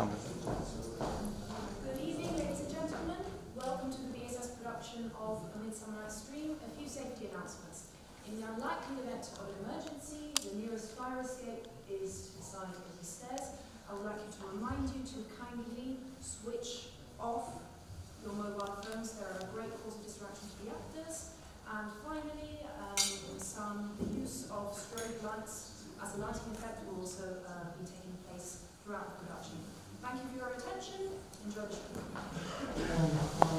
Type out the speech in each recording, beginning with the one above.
Good evening, ladies and gentlemen. Welcome to the BSS production of A Midsummer Night's Dream. A few safety announcements. In the unlikely event of an emergency, the nearest fire escape is to the side of the stairs. I would like you to remind you to kindly switch off your mobile phones. They're a great cause of distraction to the actors. And finally, the use of strobe lights as a lighting effect will also be taking place throughout the production. Thank you for your attention. Enjoy the show.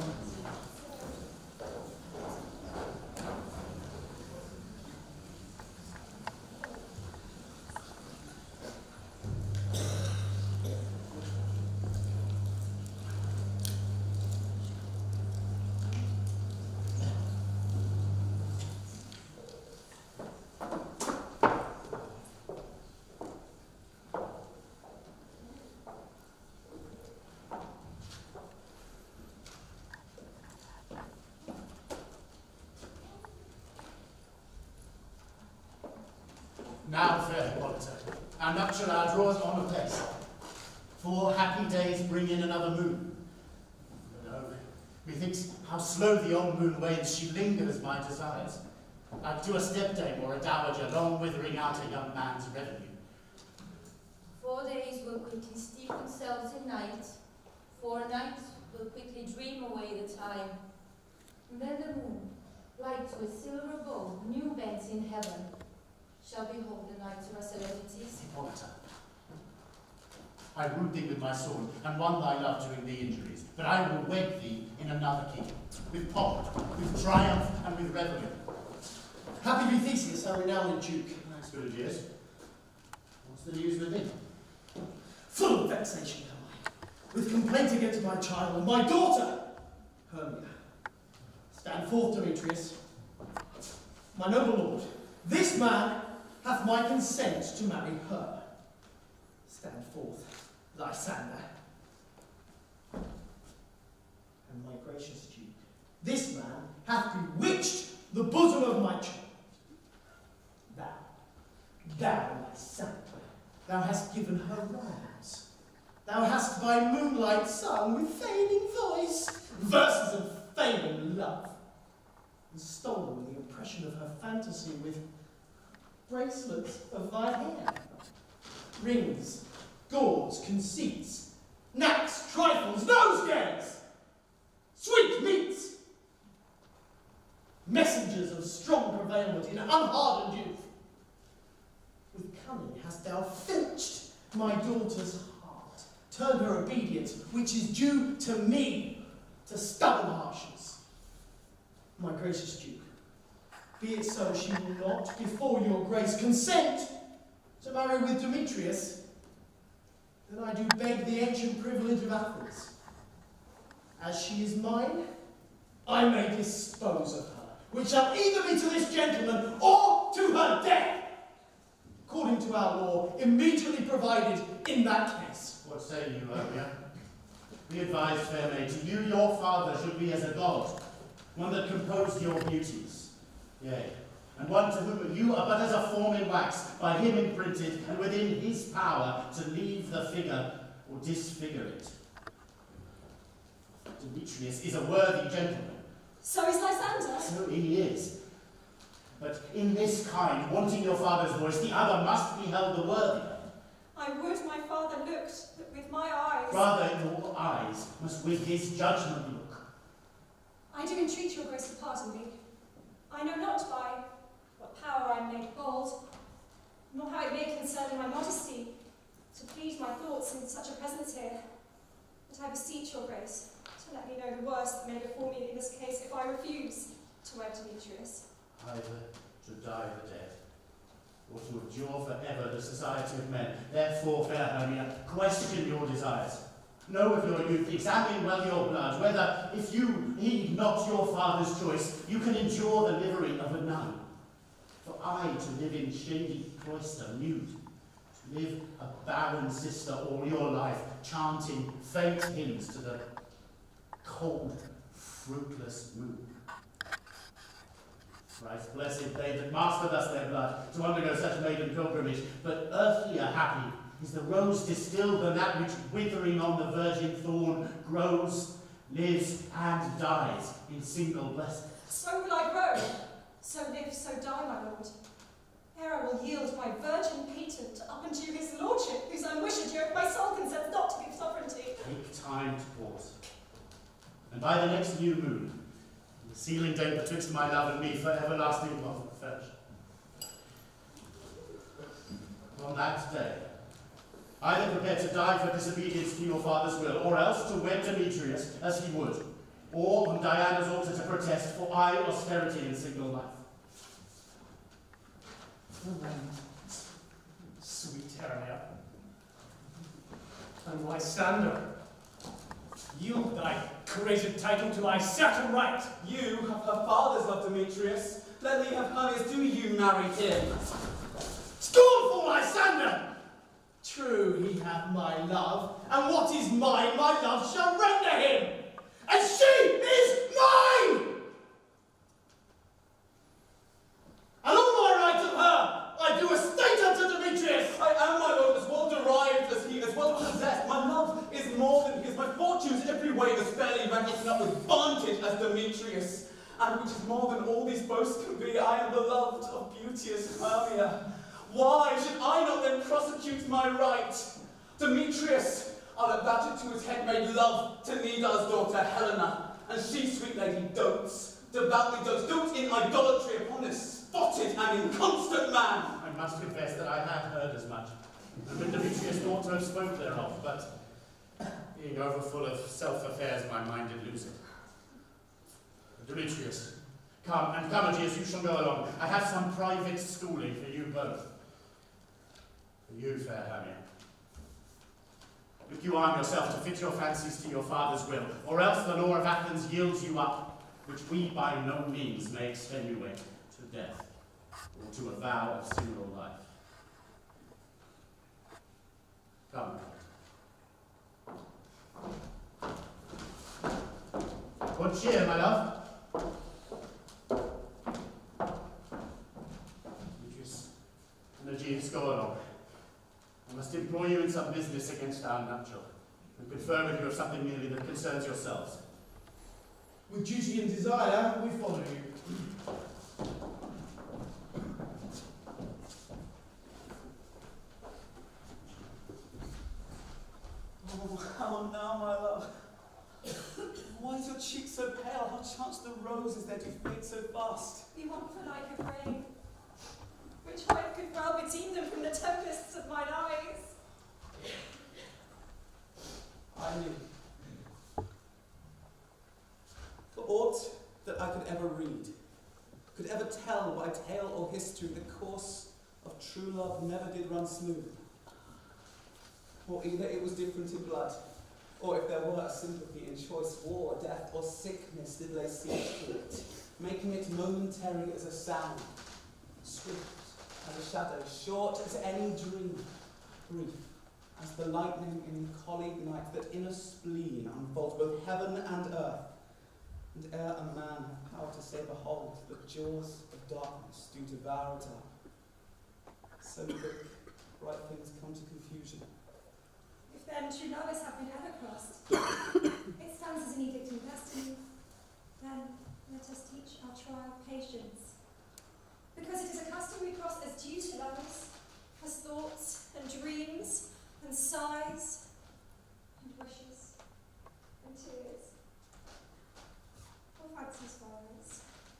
Now, fair Hippolyta, our nuptial hour draws on apace. 4 happy days bring in another moon. No, methinks how slow the old moon wanes, she lingers my desires. Like to a stepdame or a dowager, long withering out a young man's revenue. 4 days will quickly steep themselves in night. 4 nights will quickly dream away the time. And then the moon, like to a silver bowl, new bent in heaven, shall behold the night of our solemnities. Hippolyta, I wooed thee with my sword, and won thy love doing thee injuries, but I will wed thee in another kingdom, with pomp, with triumph, and with revelry. Happy be Theseus, our renowned Duke. Nice good of years. What's the news within? Full of vexation am I, with complaint against my child, my daughter, Hermia. Stand forth, Demetrius. My noble lord, this man hath my consent to marry her. Stand forth, Lysander. And my gracious Duke, this man hath bewitched the bosom of my child. Thou, Lysander, thou hast given her rhymes. Thou hast by moonlight sung with fading voice verses of fame and love, and stolen the impression of her fantasy with bracelets of thy hair, rings, gauds, conceits, knacks, trifles, nosegays, sweet meats, messengers of strong prevailment in unhardened youth. With cunning hast thou filched my daughter's heart, turned her obedience, which is due to me, to stubborn harshness. My gracious Duke, be it so she will not, before your grace, consent to marry with Demetrius, then I do beg the ancient privilege of Athens. As she is mine, I may dispose of her, which shall either be to this gentleman or to her death, according to our law, immediately provided in that case. What say you, Hermia? We advise, fair maid, to you your father should be as a god, one that composed your beauties. Yea, and one to whom you are but as a form in wax, by him imprinted, and within his power to leave the figure or disfigure it. Demetrius is a worthy gentleman. So is Lysander. So he is. But in this kind, wanting your father's voice, the other must be held the worthier. I would my father looked, but with my eyes. Rather, your eyes must with his judgment look. I do entreat your grace to pardon me. I know not by what power I am made bold, nor how it may concern my modesty, to plead my thoughts in such a presence here. But I beseech your grace to let me know the worst that may befall me in this case if I refuse to wed Demetrius. Either to die the dead, or to endure forever the society of men. Therefore, fair Hermia, question your desires. Know of your youth, examine well your blood, whether, if you heed not your father's choice, you can endure the livery of a nun. For I, to live in shady cloister, nude, to live a barren sister all your life, chanting faint hymns to the cold, fruitless moon. Christ blessed they that master thus their blood, to undergo such maiden pilgrimage, but earthlier happy is the rose distilled than that which, withering on the virgin thorn, grows, lives, and dies in single blessing. So will I grow, so live, so die, my lord. Ere I will yield my virgin patent up unto his lordship, whose own wish adure if my soul consents not to give sovereignty. Take time to pause, and by the next new moon, the sealing date betwixt my love and me for everlasting love and affection. On that day, either prepare to die for disobedience to your father's will, or else to wed Demetrius as he would, or on Diana's altar to protest for austerity in single life. Sweet Hermia, and Lysander, yield thy created title to my Saturn right. You have her father's love, Demetrius. Let me have Hermia's. Do you marry him? Scornful Lysander! True, he hath my love, and what is mine, my love shall render him, and she is mine! And on my right of her, I do estate unto Demetrius! I am, my lord, as well derived as he, as well possessed. My love is more than his. My fortunes every way as fairly ranking up with vantage as Demetrius. And which is more than all these boasts can be, I am beloved of beauteous Hermia. Why should I not then prosecute my right? Demetrius, I'll advantage to his head made love to Nidar's daughter Helena, and she, sweet lady, dotes, devoutly dotes in idolatry upon this spotted and inconstant man. I must confess that I had heard as much, and when Demetrius ought to have spoke thereof, but being overfull of self-affairs, my mind did lose it. Demetrius, come, and come, Aegeus, you shall go along. I have some private schooling for you both. For you, fair Hermia. Look you arm yourself to fit your fancies to your father's will, or else the law of Athens yields you up, which we by no means may extenuate to death, or to a vow of single life. Come. Good cheer, my love. And Aegeus, go along. I must employ you in some business against our nuptial, and confer with you of something merely that concerns yourselves. With duty and desire, we follow you. Oh, how now, my love? Why is your cheek so pale? How chance the roses there do fade so fast? Be one for like of rain, which wife could well redeem them from the tempests of mine eyes. I knew. For aught that I could ever read, could ever tell by tale or history, the course of true love never did run smooth. Or either it was different in blood, or if there were a sympathy in choice, war, death, or sickness did lay siege to it, making it momentary as a sound, swift as a shadow, short as any dream, brief as the lightning in colleague night that in a spleen unfolds both heaven and earth, and ere a man have power to say, behold, the jaws of darkness do devour it up. So quick, bright things come to confusion. If then true lovers have been ever crossed, it stands as an edict in destiny. Then let us teach our trial patience, because it is a custom we cross as due to lovers, as thoughts and dreams and sighs and wishes and tears, or fancies follows.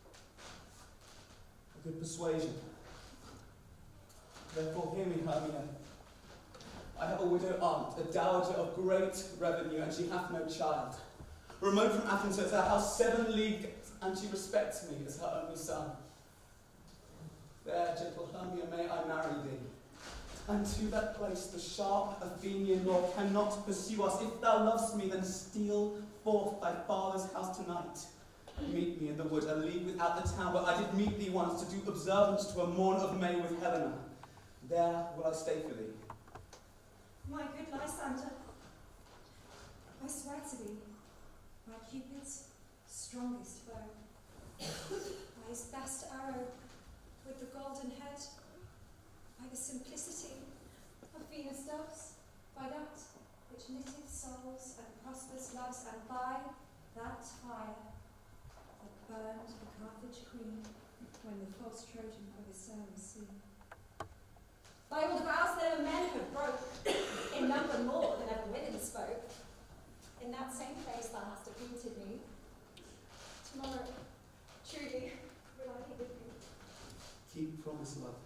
A good persuasion. Therefore hear me, Hermia. I have a widow aunt, a dowager of great revenue, and she hath no child. Remote from Athens, at her house 7 leagues, and she respects me as her only son. There, gentle Hermia, may I marry thee. And to that place the sharp Athenian law cannot pursue us. If thou lovest me, then steal forth thy father's house tonight. Meet me in the wood, a league without the town, where I did meet thee once to do observance to a morn of May with Helena. There will I stay for thee. My good Lysander, I swear to thee, by Cupid's strongest bow, by his best arrow with the golden head, by the simplicity of Venus doves, by that which knitteth souls and prospers loves, and by that fire that burned the Carthage queen when the false Trojan of his son was seen. By all the vows that ever men have broke, in number more than ever women spoke, in that same place thou hast appointed me. Tomorrow, truly, will I be with you. Keep promise, love.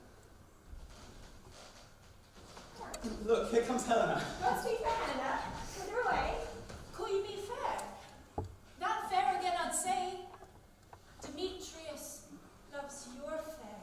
Look, here comes Helena. Let's be fair, Helena. Put her away. Call you me fair? That fair again I'd say. Demetrius loves your fair.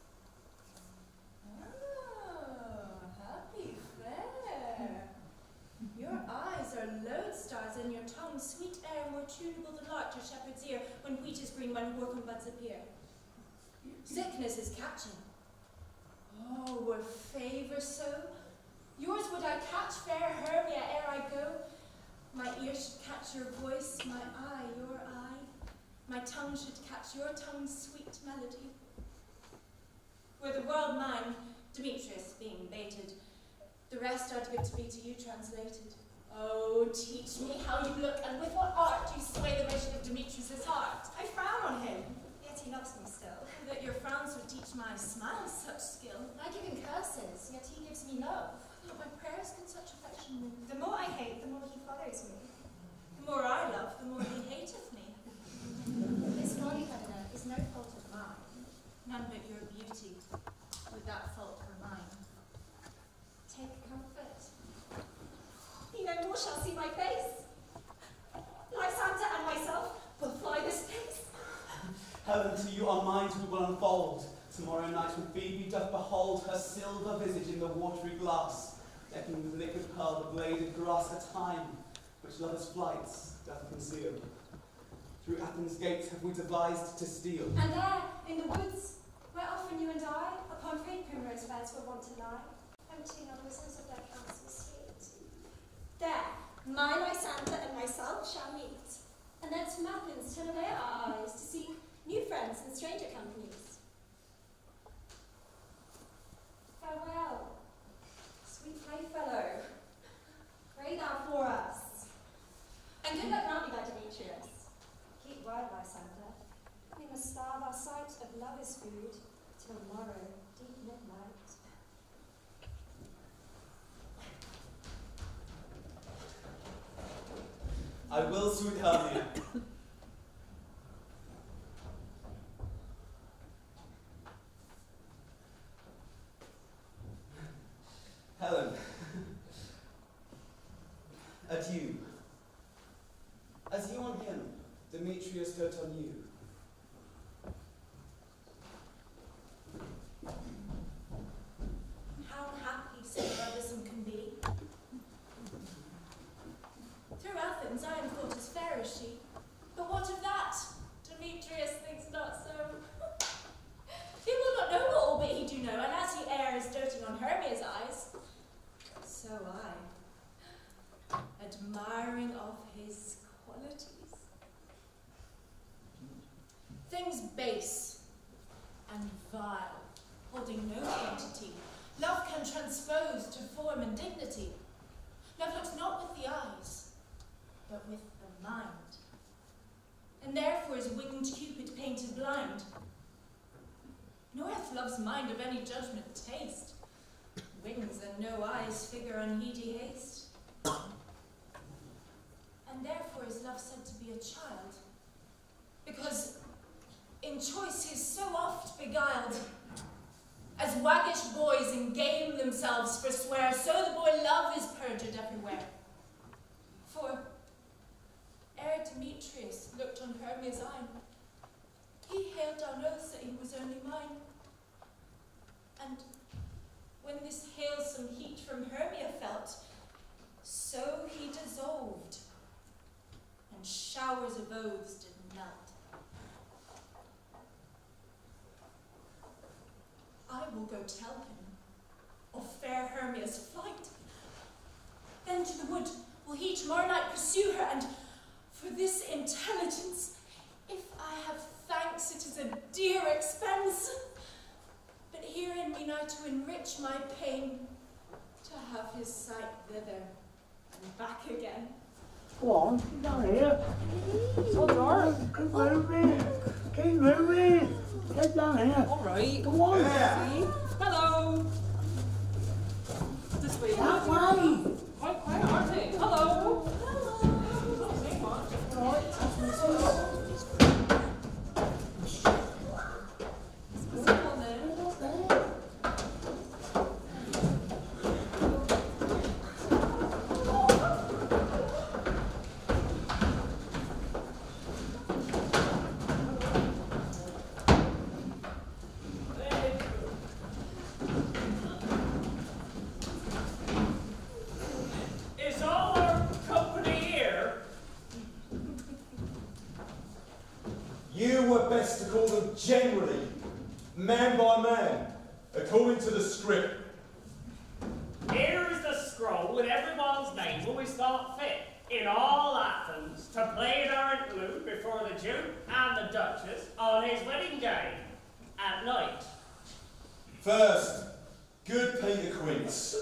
Oh, happy fair. Your eyes are lodestars, and your tongue sweet air, more tunable than lark to shepherd's ear, when wheat is green, when whorcum buds appear. Sickness is catching. Oh, were favour so? Yours would I catch, fair Hermia, ere I go. My ear should catch your voice, my eye your eye. My tongue should catch your tongue's sweet melody. Were the world mine, Demetrius being baited, the rest are good to be to you translated. Oh, teach me how you look, and with what art you sway the motion of Demetrius' heart. I frown on him, yet he loves me still. That your frowns would teach my smiles such skill. I give him curses, yet he gives me love. But my prayers can such affection move. The more I hate, the more he follows me. The more I love, the more he hateth me. This body, Helena, is no fault of mine. None but your beauty, with that fault for mine. Take comfort. He no more shall see my face. Lysander and myself will fly this place. Helen, to you our minds we will unfold. Tomorrow night when Phoebe doth behold her silver visage in the watery glass, decking with liquid pearl the bladed grass, a time which lovers' flights doth conceal. Through Athens' gates have we devised to steal. And there, in the woods, where often you and I, upon faint primrose beds were wont to lie, emptying our bosoms of their counsels sweet. There, my Lysander and myself shall meet, and thence from Athens turn away our eyes to seek new friends and stranger companies. Farewell, sweet playfellow. Pray thou for us. And good luck grant me, thy Demetrius. Keep word, Lysander. We must starve our sight of lovers' food till morrow, deep midnight. I will, sweet Hermia. Helen, adieu. As you on him, Demetrius dote on you. How happy so brotherson can be. Through Athens I am thought as fair as she. But what of that? Demetrius thinks not so. He will not know all but he do know, and as he errs doting on Hermia's eyes, so I, admiring of his qualities. Things base and vile, holding no quantity, love can transpose to form and dignity. Love looks not with the eyes, but with the mind. And therefore is winged Cupid painted blind. Nor hath love's mind of any judgment taste. Wings and no eyes figure unheedy haste. And therefore is love said to be a child, because in choice he is so oft beguiled. As waggish boys in game themselves forswear, so the boy love is perjured everywhere. For ere Demetrius looked on Hermia's eye, he hailed down oaths that he was only mine. And when this hailsome heat from Hermia felt, so he dissolved, and showers of oaths did melt. I will go tell him of fair Hermia's flight. Then to the wood will he tomorrow night pursue her, and for this intelligence, if I have thanks, it is a dear expense. But herein mean I to enrich my pain, to to have his sight thither and back again. Go on, get down here. So dark. Keep moving. Keep moving. Get down here. All right. Come on. See? Hello. This way. That way. Quite quiet, aren't they? Hello. Is all our company here? You were best to call them generally, man by man, according to the script. Here is the scroll with everyone's name when we thought fit in all Athens to play our interlude before the Duke and the Duchess on his wedding day at night. First, good Peter Quince.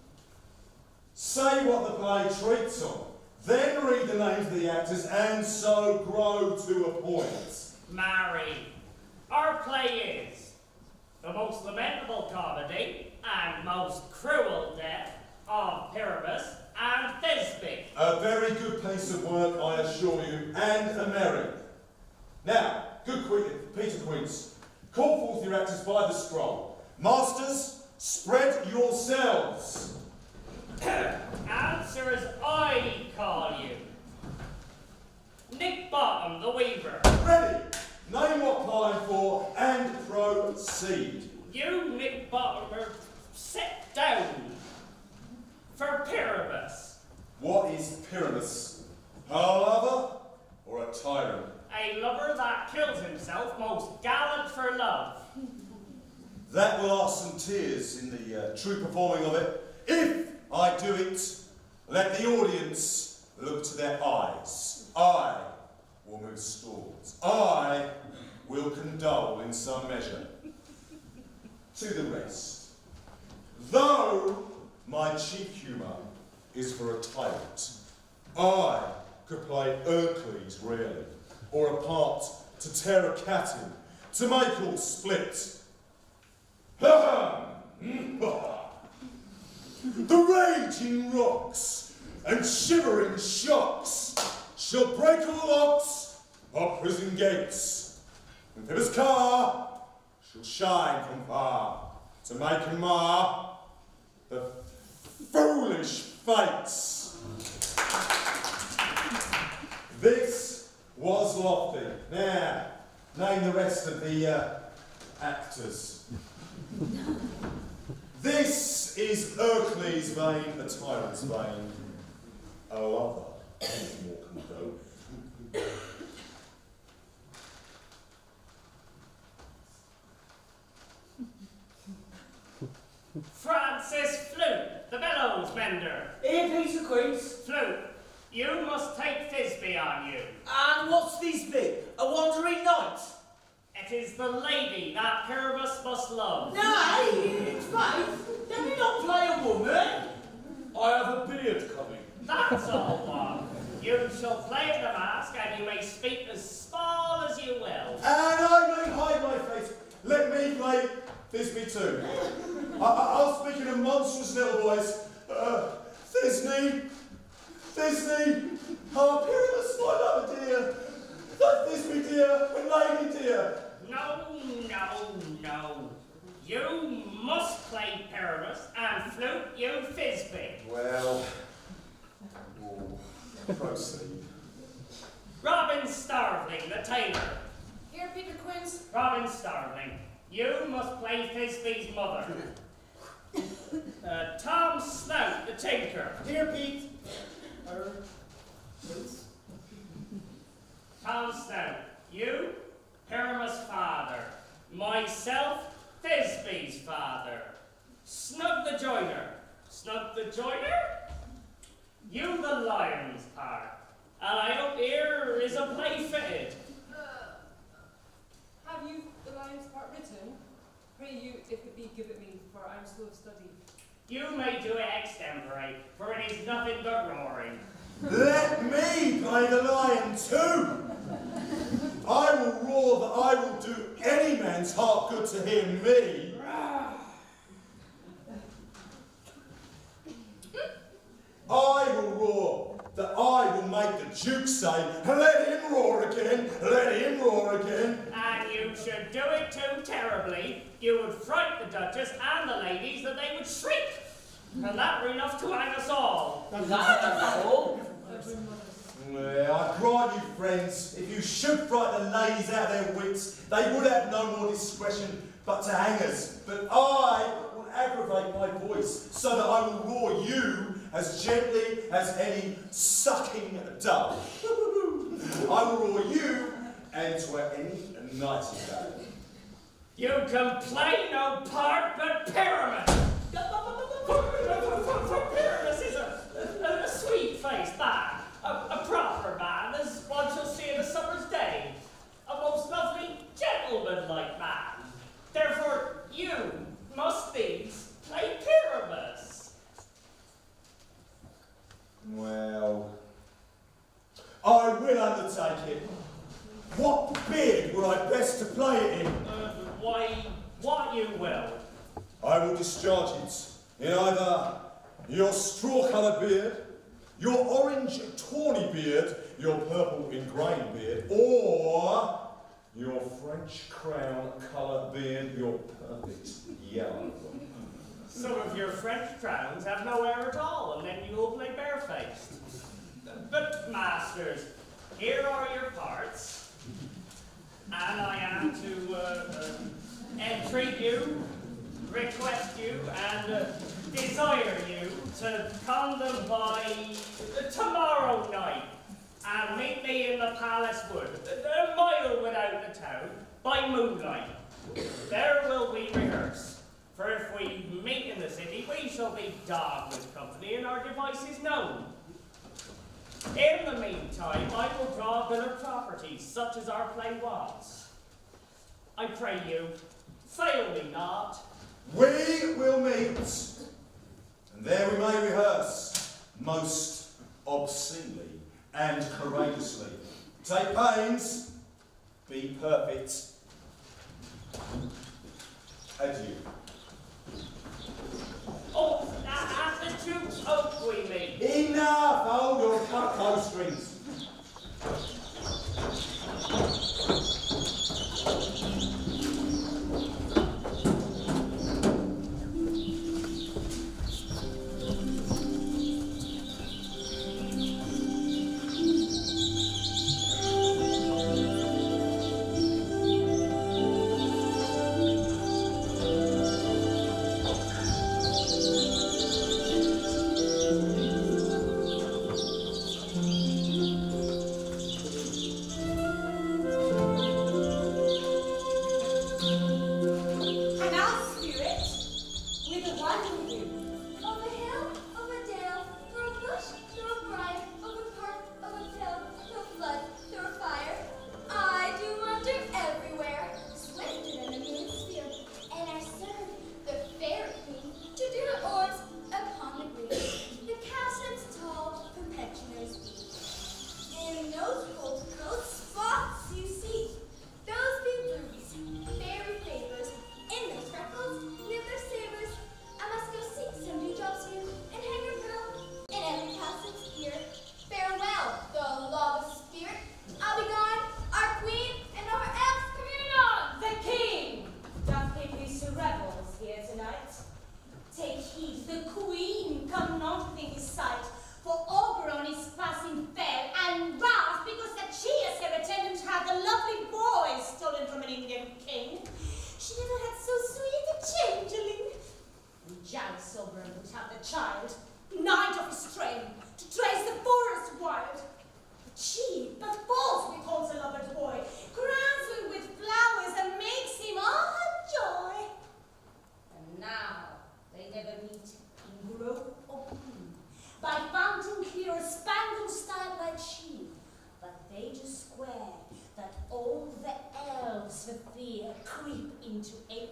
Say what the play treats on, then read the names of the actors, and so grow to a point. Marry. Our play is the most lamentable comedy and most cruel death of Pyramus and Thisbe. A very good piece of work, I assure you, and a merry. Now, Peter Quince, call forth your actors by the scroll. Masters, spread yourselves. Answer as I call you. Nick Bottom, the weaver. Ready. Name what play I'm for and proceed. You, Nick Bottom, are set down for Pyramus. What is Pyramus? A lover or a tyrant? A lover that kills himself, most gallant for love. That will ask some tears in the true performing of it. If I do it, let the audience look to their eyes. I will move stalls. I will condole in some measure. To the rest. Though my chief humour is for a tyrant, I could play Hercules really, or a part to tear a cat in, to make all split. The raging rocks and shivering shocks shall break all locks of prison gates. And Pybus car shall shine from far to make and mar the foolish fates. This was lofty. Now, name the rest of the actors. This is Hercules' vein, a tyrant's vein, a lover, more condone. Francis Flute, the bellows mender. Here, Peter Quince. Flute, you must take Thisbe on you. And what's this bit? A wandering knight? It is the lady that Pyramus must love. No, it's Faith. Can you not play a woman? I have a beard coming. That's all one. You shall play at the mask, and you may speak as small as you will. And I may hide my face. Let me play Thisbe too. I'll speak in a monstrous little voice. Thisbe, Pyramus, my lover dear. Thisbe dear, and lady dear. No. You must play Pyramus, and Flute, you Thisbe. Well, proceed. Robin Starveling, the tailor. Here, Peter Quince. Robin Starveling, you must play Thisbe's mother. Tom Snout, the tinker. Here, Pete. Tom Snout, you, Pyramus' father. Myself, Thisbe's father. Snug the joiner. Snug the joiner? You the lion's part. And I hope here is a play fitted. Have you the lion's part written? Pray you, if it be, give it me, for I am slow of study. You may do it extempore, for it is nothing but roaring. Let me play the lion too. I will roar that I will do any man's heart good to hear me. I will roar that I will make the Duke say, let him roar again, let him roar again. And you should do it too terribly. You would fright the Duchess and the ladies that they would shriek. And that were enough to hang us all. That's all. Well, I grant you, friends, if you should fright the ladies out of their wits, they would have no more discretion but to hang us. But I will aggravate my voice so that I will roar you as gently as any sucking dove. I will roar you and to any nightingale. You can play no part but Pyramus. For Pyramus is a sweet-faced man, a proper man, as one shall see in a summer's day, a most lovely, gentleman-like man. Therefore, you must needs play Pyramus. Well, I will undertake it. What beard were I best to play it in? Why, what you will. I will discharge it in either your straw-coloured beard, your orange tawny beard, your purple ingrained beard, or your French crown coloured beard, your perfect yellow one. Some of your French crowns have no hair at all, and then you will play barefaced. But, masters, here are your parts, and I am to entreat you, request you, and desire you to come them by tomorrow night and meet me in the Palace Wood, a mile without the town, by moonlight. There will we rehearse, for if we meet in the city, we shall be dogged with company and our devices known. In the meantime, I will draw a bill of properties, such as our play wants. I pray you, fail me not. We will meet, and there we may rehearse, most obscenely and courageously. Take pains, be perfect. Adieu. Oh, at the Duke's Oak we meet. Enough! Hold your cut those strings. Square that all the elves for fear creep into a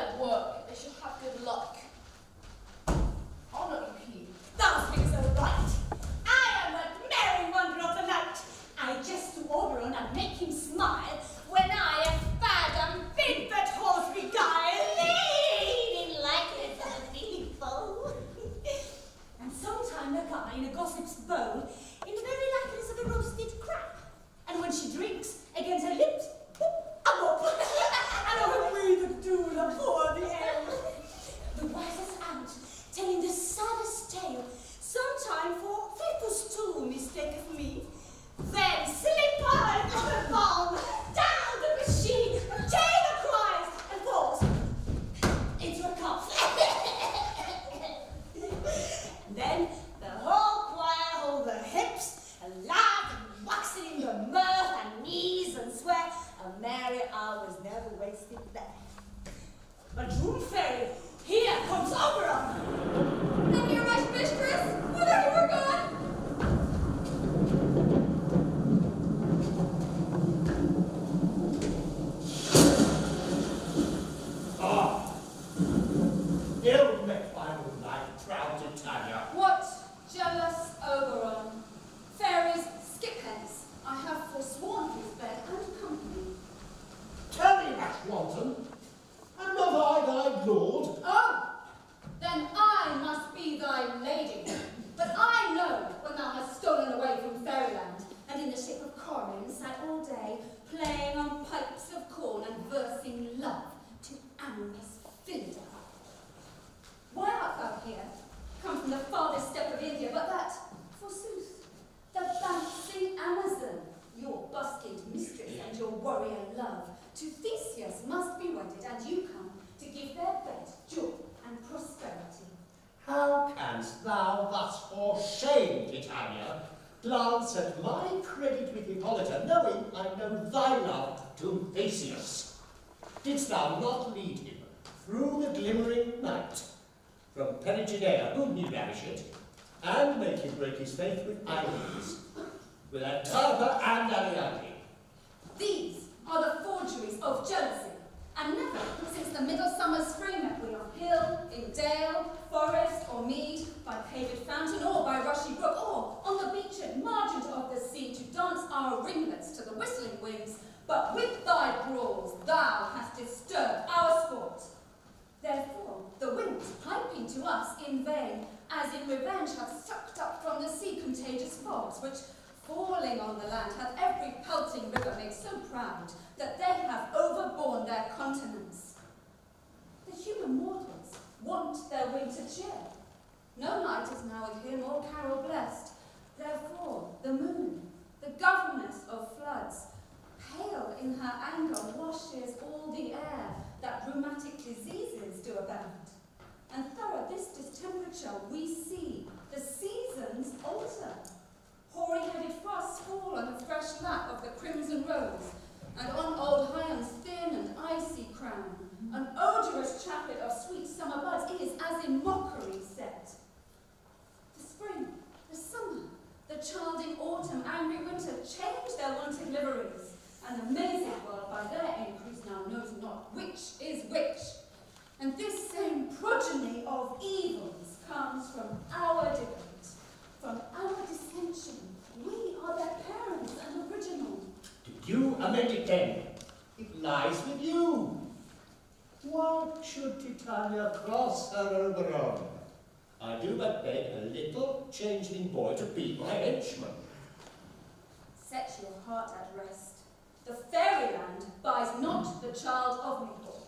at work. They shall have good luck. I'll not you heed. Thou speakest so right. I am that merry wonder of the night. I jest to Oberon and make him smile when I a fad and bid that horse beguile, leading like it as a feeling foe. And sometime a guy in a gossip's bowl, in the very likeness of a roasted crab. And when she drinks, against her lips, I'm up. And over me the doula pour the ale. The wisest out, telling the saddest tale, sometime for faithful stool mistaketh me. Then slip I from the palm, down the machine, Taylor cries and falls into a cough. Then the whole choir hold their hips and laugh and waxing in the mirth and knees and swear a merry hour was never wasted there. But June Fairy, here comes Oberon. Then you're right, mistress. Whither you were gone? Ah, ill met by moonlight, proud Titania. What jealous Oberon? Fairies, skip hence. I have forsworn his bed and company. Tell me, rash wanton, am not I thy lord? Oh, then I must be thy lady. But I know when thou hast stolen away from fairyland, and in the shape of Corin sat all day, playing on pipes of corn and versing love to amorous Philida. Why art thou here? Come from the farthest step of India, but that, forsooth, the bouncing Amazon, your busked mistress and your warrior love, to Theseus must be wedded, and you come to give their bed joy and prosperity. How canst thou thus for shame, Titania, glance at my credit with Hippolyta, knowing I know thy love to Theseus? Didst thou not lead him through the glimmering night from Perigedea, whom he ravished, and make him break his faith with Iris, with Antarpa and Ariadne? These are the forgeries of jealousy, and never since the middle summer spring met we on hill, in dale, forest, or mead, by paved fountain, or by rushy brook, or on the beached margin of the sea, to dance our ringlets to the whistling winds, but with thy brawls thou hast disturbed our sport. Therefore the winds, piping to us in vain, as in revenge have sucked up from the sea contagious fogs, which, falling on the land, hath every pelting river made so proud that they have overborne their continents. The human mortals want their winter cheer. No night is now with him or carol blessed. Therefore the moon, the governess of floods, pale in her anger, washes all the air, that rheumatic diseases do abound. And thorough this distemperature we see the seasons alter. Hoary-headed frosts fall on the fresh lap of the crimson rose, and on old Hyon's thin and icy crown, an odorous chaplet of sweet summer buds is as in mockery set. The spring, the summer, the childing autumn, angry winter change their wonted liveries, and the amazing world by their increase now knows not which is which. And this same progeny of evils comes from our debate, from our dissension. We are their parents and original. Did you amend it then? It lies with you. Why should Titania cross her Oberon? I do but beg a little changeling boy to be my henchman. Set your heart at rest. The fairyland buys not the child of Maythorpe.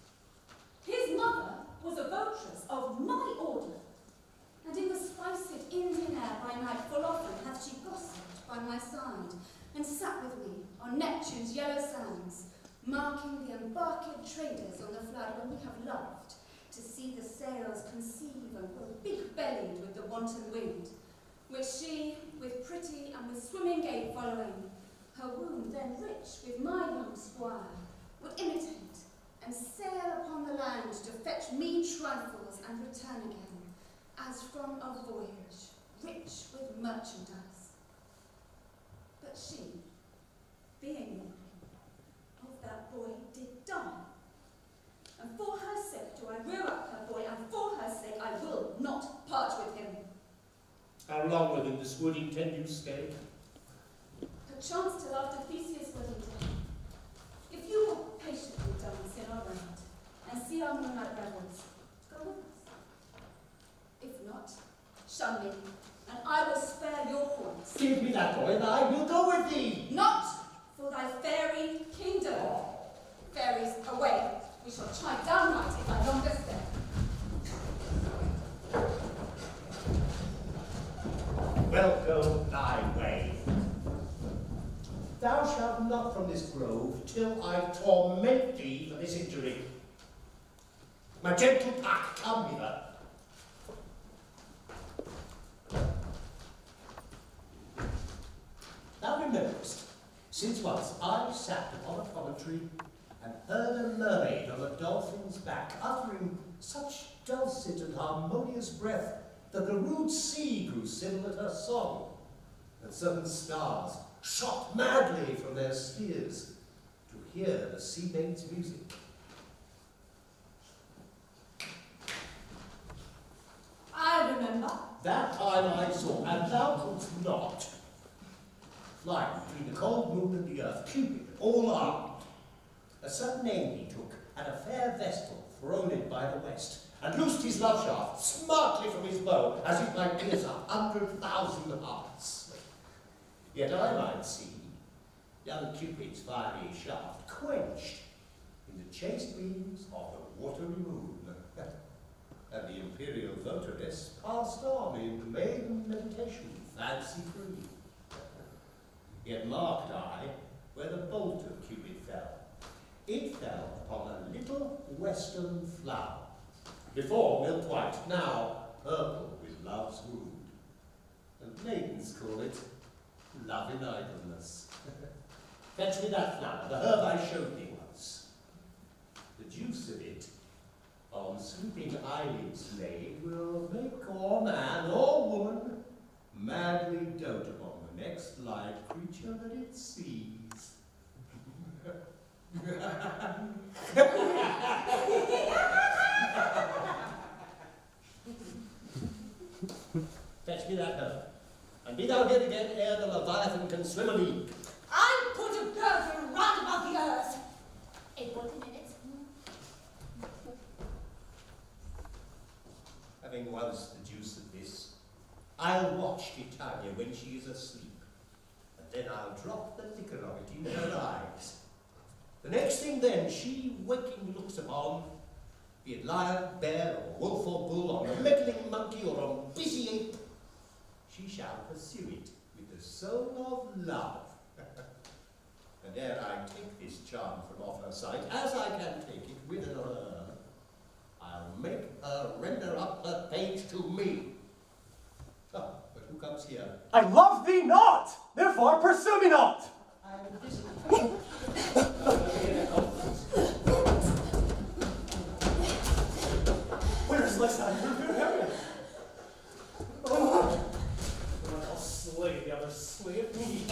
His mother was a votress of my order, and in the spiced Indian air by night full often hath she gossiped by my side, and sat with me on Neptune's yellow sands, marking the embarked traders on the flood when we have loved to see the sails conceive and grow big-bellied with the wanton wind, which she, with pretty and with swimming gait following, her womb then rich with my young squire, would imitate, and sail upon the land to fetch me trifles and return again, as from a voyage, rich with merchandise. But she, being weeping, of that boy did die. And for her sake do I rear up her boy, and for her sake I will not part with him. How long within this wood intend you stay? Perchance till after Theseus' wedding day. If you will patiently dance in our round, and see our moonlight revels, go with us. If not, shun me, and I will spare your haunts. Give me that boy, and I will go with thee. Not for thy fairy kingdom. Fairies, away. We shall chide downright if I longer stay. Well, go thy way. Thou shalt not from this grove till I torment thee for this injury. My gentle pack, come hither. Thou rememberest, since once I sat upon a promontory and heard a mermaid on a dolphin's back uttering such dulcet and harmonious breath that the rude sea grew civil at her song, and certain stars shot madly from their spheres to hear the sea maid's music. I remember. That time I saw, and thou couldst not, flying between the cold moon and the earth, Cupid, all armed. A sudden aim he took at a fair vestal thrown in by the west, and loosed his love shaft smartly from his bow, as it might pierce 100,000 hearts. Yet I might see young Cupid's fiery shaft quenched in the chaste beams of the watery moon, and the imperial votaress passed on in maiden meditation, fancy-free. Yet marked I where the bolt of Cupid fell. It fell upon a little western flower, before milk white, now purple with love's wound. And maidens call it love in idleness. Fetch me that flower, the herb I showed thee once. The juice of it, on sleeping eyelids laid, will make or man or woman madly dote upon the next live creature that it sees. Fetch me that herb, and be thou here again ere the Leviathan can swim a league. I put a girdle round about the earth. In 40 minutes. Having once the juice of this, I'll watch Titania when she is asleep, and then I'll drop the liquor of it in her eyes. The next thing then she waking looks upon, be it lion, bear, or wolf or bull, or a meddling monkey, or a busy ape, she shall pursue it with the soul of love. And ere I take this charm from off her sight, as I can take it with her, I'll make her render up her page to me. Ah, but who comes here? I love thee not, therefore pursue me not. Where is Lysander, fair Harriet? Oh, one else slay, the other slayeth me.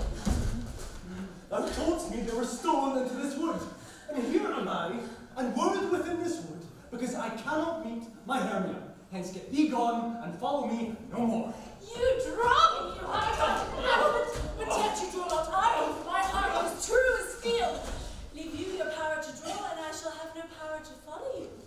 Thou toldst me they were stolen into this wood, and here am I, unworded within this wood, because I cannot meet my Hermia. Hence get thee gone, and follow me no more. You draw me, you heart. But yet you draw not I, for my heart is true as steel. Leave you your power to draw, and I shall have no power to follow you.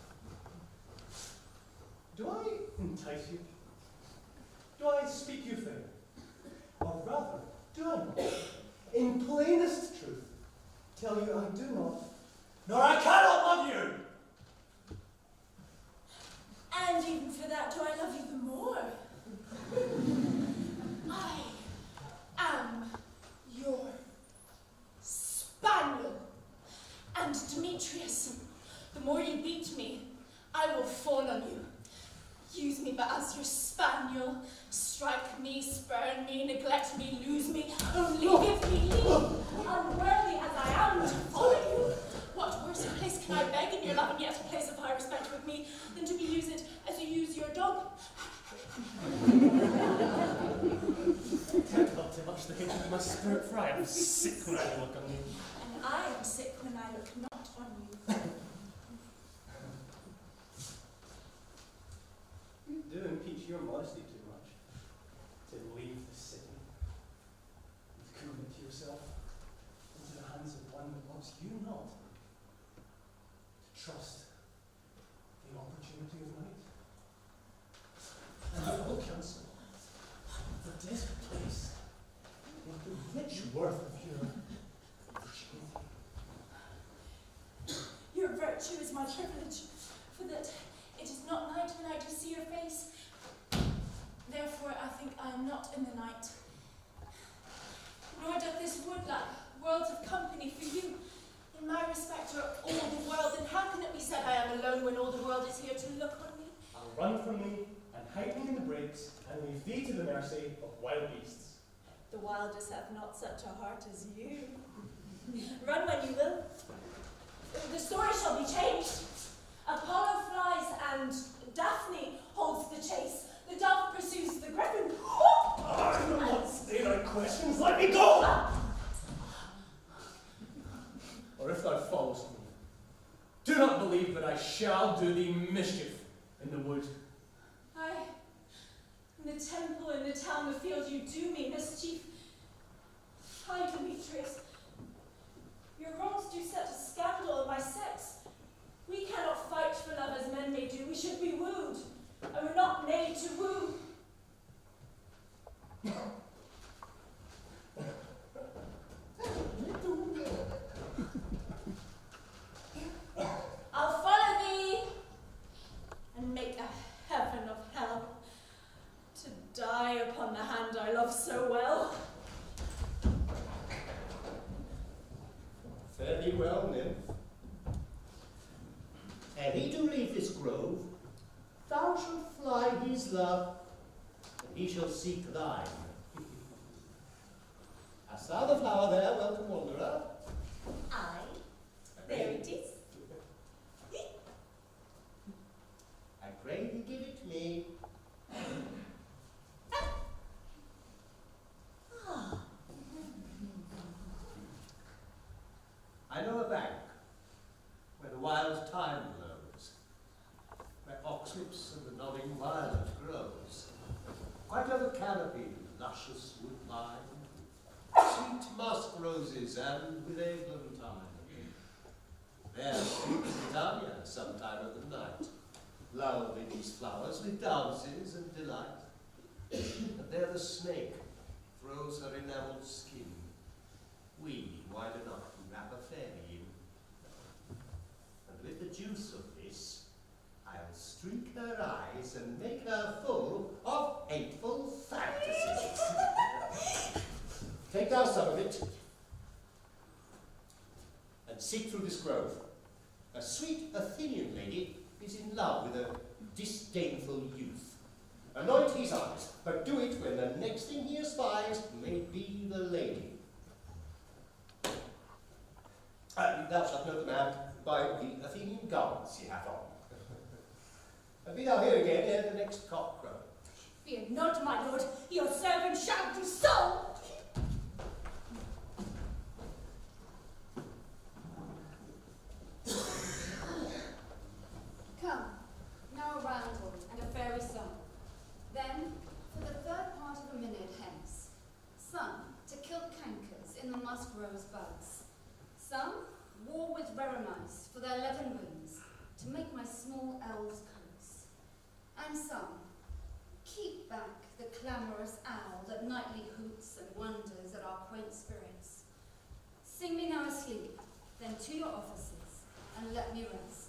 Do I entice you? Do I speak you fair? Or rather, do I not, in plainest truth, tell you I do not, nor I cannot love you? And even for that, do I love you the more? I am your spaniel. And Demetrius, the more you beat me, I will fawn on you. Use me but as your spaniel. Strike me, spurn me, neglect me, lose me. Only give me leave, unworthy as I am to follow you. What worse place can I beg in your love and yet a place of high respect with me than to be used as you use your dog? Can't help too much the hatred of my spirit, for I am sick when I look on you. And I am sick when I look not on you. run when all the world is here to look on me? I'll run from thee and hide me in the brakes and leave thee to the mercy of wild beasts. The wildest have not such a heart as you. Run when you will. The story shall be changed. Apollo flies and Daphne holds the chase. The dove pursues the griffin. I will not stay thy questions. Let me go! Or if thou followest me, do not believe that I shall do thee mischief in the wood. Aye, in the temple, in the town, the field, you do me mischief. Aye, Demetrius, your wrongs do set a scandal of my sex. We cannot fight for love as men may do. We should be wooed, and we're not made to woo. I'll follow thee and make a heaven of hell to die upon the hand I love so well. Fare thee well, nymph. Ere he do leave this grove, thou shalt fly his love, and he shall seek thine. Hast thou the flower there, welcome wanderer? Aye, there it is. I pray thee give it me. I know a bank where the wild thyme blows, where oxlips and the nodding violet grows, quite over canopy, luscious woodbine, sweet musk roses and with eglantine. There sleeps Britannia sometime of the night, lulled in these flowers with dances and delight. And there the snake throws her enamelled skin, weedy wide enough to wrap a fairy in. And with the juice of this, I'll streak her eyes and make her full of hateful fantasies. Take thou some of it, and seek through this grove. A sweet Athenian lady is in love with a disdainful youth. Anoint his eyes, but do it when the next thing he espies may be the lady. Thou shalt know the man by the Athenian garments he hath on. And be thou here again ere the next cock crow. Fear not, my lord, your servant shall do so. Come, now a roundel and a fairy song. Then, for the third part of a minute hence, some to kill cankers in the musk rose buds, some war with Berenice for their leaden wings to make my small elves coats, and some keep back the clamorous owl that nightly hoots and wonders at our quaint spirits. Sing me now asleep, then to your offices, and let me rest.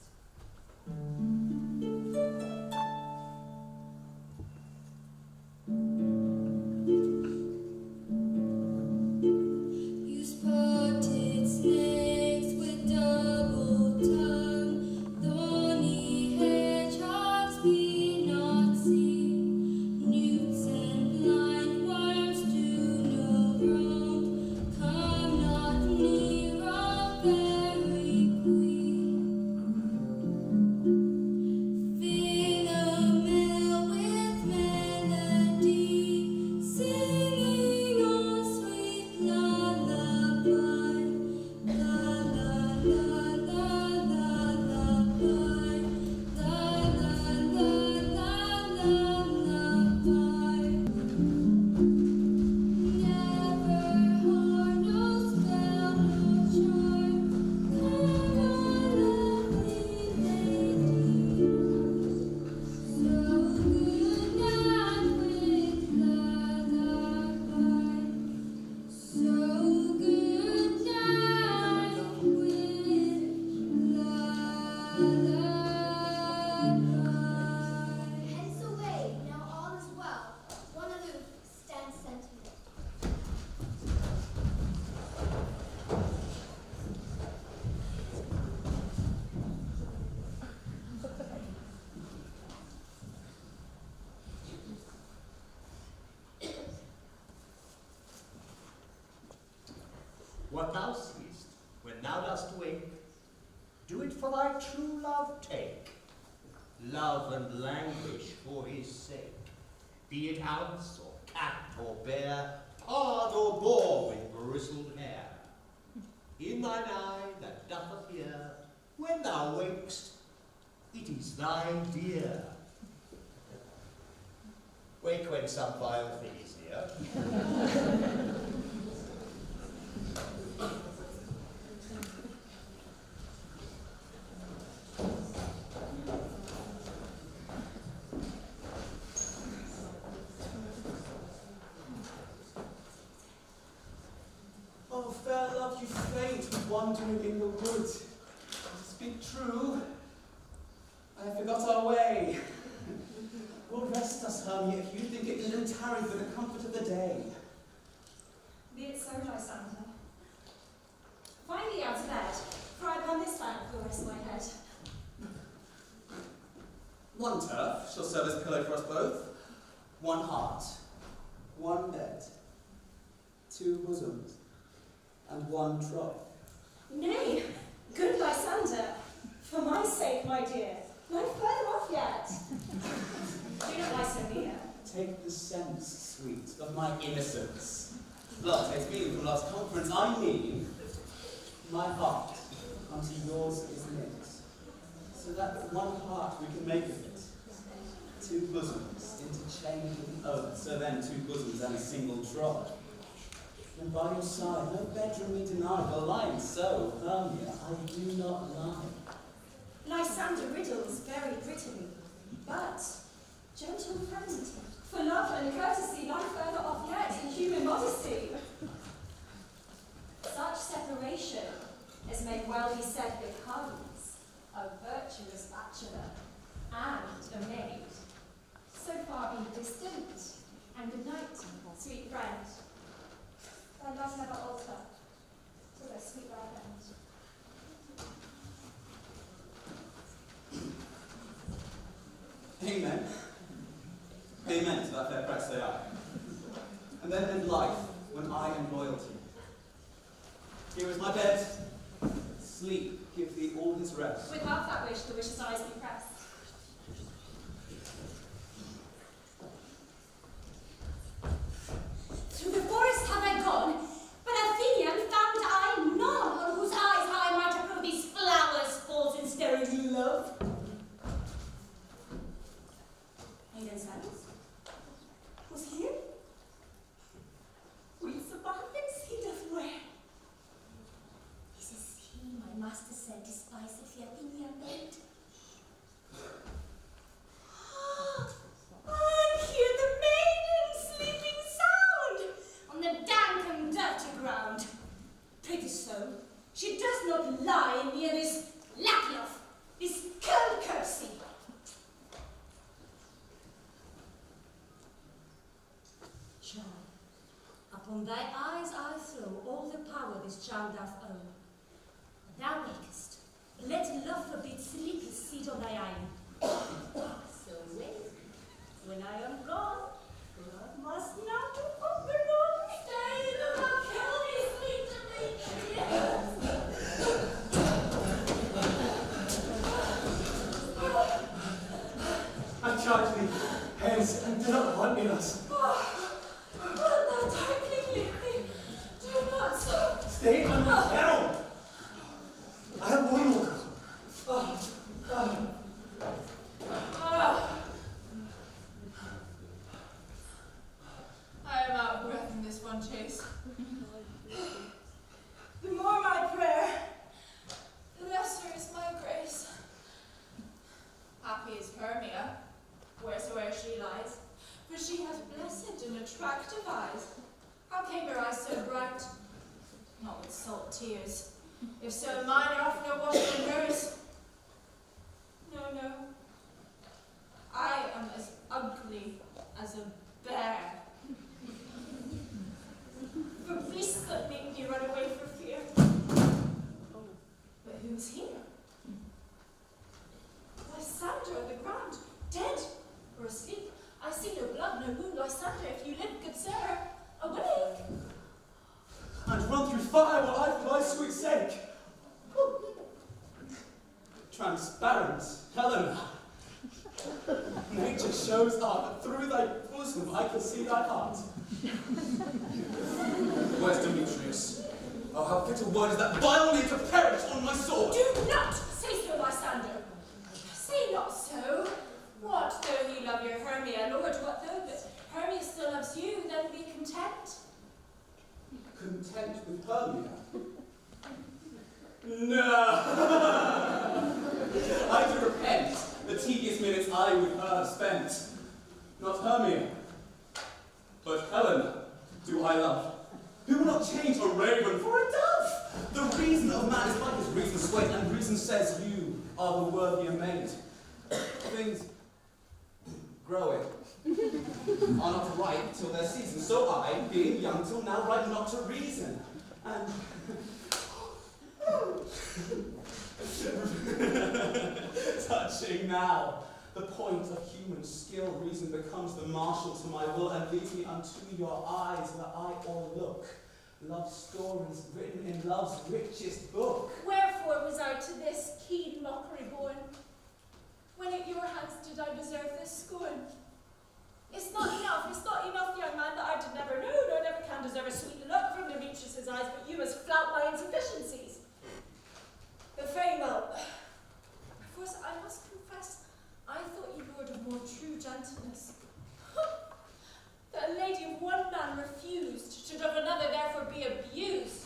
You spotted snakes with double tongue, thorny hedgehogs be not seen, newts and blind worms do no wrong, come not near our fairy queen. what thou seest, when thou dost wake, do it for thy true love take. Love and languish for his sake, be it ounce or cat or bear, pard or boar with bristled hair. In thine eye that doth appear, when thou wakest, it is thy dear. Wake when some vile thing is near. Oh, fair love, you faint with wandering in the wood. Speak true, I forgot our way. Lord, rest us, Hermia, if you think it little tarry for the comfort of the day. Be it so, Lysander. Find thee out of bed, for I upon this bank will rest my head. One turf shall serve as pillow for us both. One heart, one bed, two bosoms, and one troth. Nay, good Lysander, for my sake, my dear, no further off yet. Do not lie so near. Take the sense, sweet, of my innocence. But, as meaning from last conference, I mean, my heart unto yours is knit, so that with one heart we can make of it two bosoms interchained with an oath, so then two bosoms and a single trod. And by your side, no bedroom we deny, for lying so, Hermia, I do not lie. Lysander riddles very prettily, but gentle friend, for love and courtesy lie further off yet in human modesty. Such separation, as may well be said, becomes a virtuous bachelor and a maid. So far be distant, and good night, sweet friend. Thy love never alter, till thy sweet life ends. Amen. Amen to that fair price, say I. And then end life when I am loyalty. Here is my bed. Sleep, give thee all his rest. With half that wish, the wish's eyes be pressed. Through the forest have I gone, but Athenian found I none on whose eyes I might approve these flowers false in sterile love. Maiden silence. Was here? Wreaths of abundance he doth wear. This is he, my master said, despiseth the Athenian maid. And hear the maiden sleeping sound on the dank and dirty ground. Pretty so, she does not lie near this lackluff, this cold courtesy. Child, upon thy eyes I throw all the power this child doth own. Thou wakest, let love forbid sleepless seat on thy eye. So wake, when I am gone, love must not open on. Stay, love, kill me, sweet I charge thee, hence, and do not haunt me thus. Thou darkling leave me, do not so. Stay under peril. I have one more. I am out of breath in this one chase. The more my prayer, The lesser is my grace. Happy is Hermia, wheresoe'er she lies, for she has blessed and attractive eyes. How came her eyes so bright? Not with salt tears. If so, mine are often no washed than hers. No, no. I am as ugly as a bear. for beasts that make me run away for fear. But who's here? Lysander on the ground, dead or asleep. I see no blood, no wound. Lysander, if you live, good sir, awake. And run through fire while I sweet sake. Transparent, Helena. Nature shows up, through thy bosom I can see thy heart. Where's Demetrius? Oh, how fit a word is that vile need to perish on my sword! Do not say so, Lysander. Say not so. What though he love your Hermia, Lord, what though that Hermia still loves you, then be content. Content with Hermia? No! I do repent the tedious minutes I with her spent. Not Hermia, but Helena do I love. Who will not change a raven for a dove? The reason of man is like his reason's weight, and reason says you are the worthier maid. Things growing are not right till their season, so I, being young till now, write not to reason. And touching now the point of human skill, reason becomes the marshal to my will, and leads me unto your eyes where I o'erlook love stories written in love's richest book. Wherefore was I to this keen mockery born? When at your hands did I deserve this scorn? It's not enough, young man, that I did never know, nor never can deserve a sweet look from Demetrius' eyes, but you must flout my insufficiencies. But very well. For I must confess, I thought you lord of more true gentleness. That a lady of one man refused, should of another therefore be abused.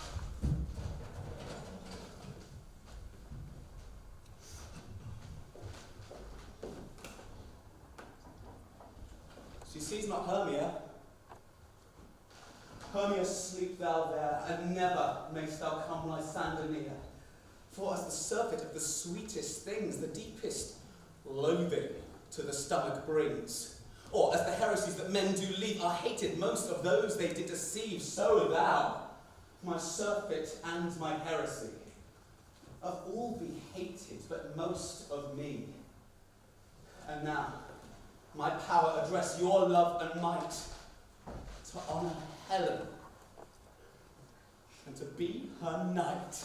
She sees not Hermia. Hermia, sleep thou there, and never mayst thou come Lysander near. For as the surfeit of the sweetest things, the deepest loathing to the stomach brings. Or as the heresies that men do leave are hated most of those they did deceive, so thou, my surfeit and my heresy, of all be hated, but most of me. And now, my power address your love and might to honour Helen and to be her knight.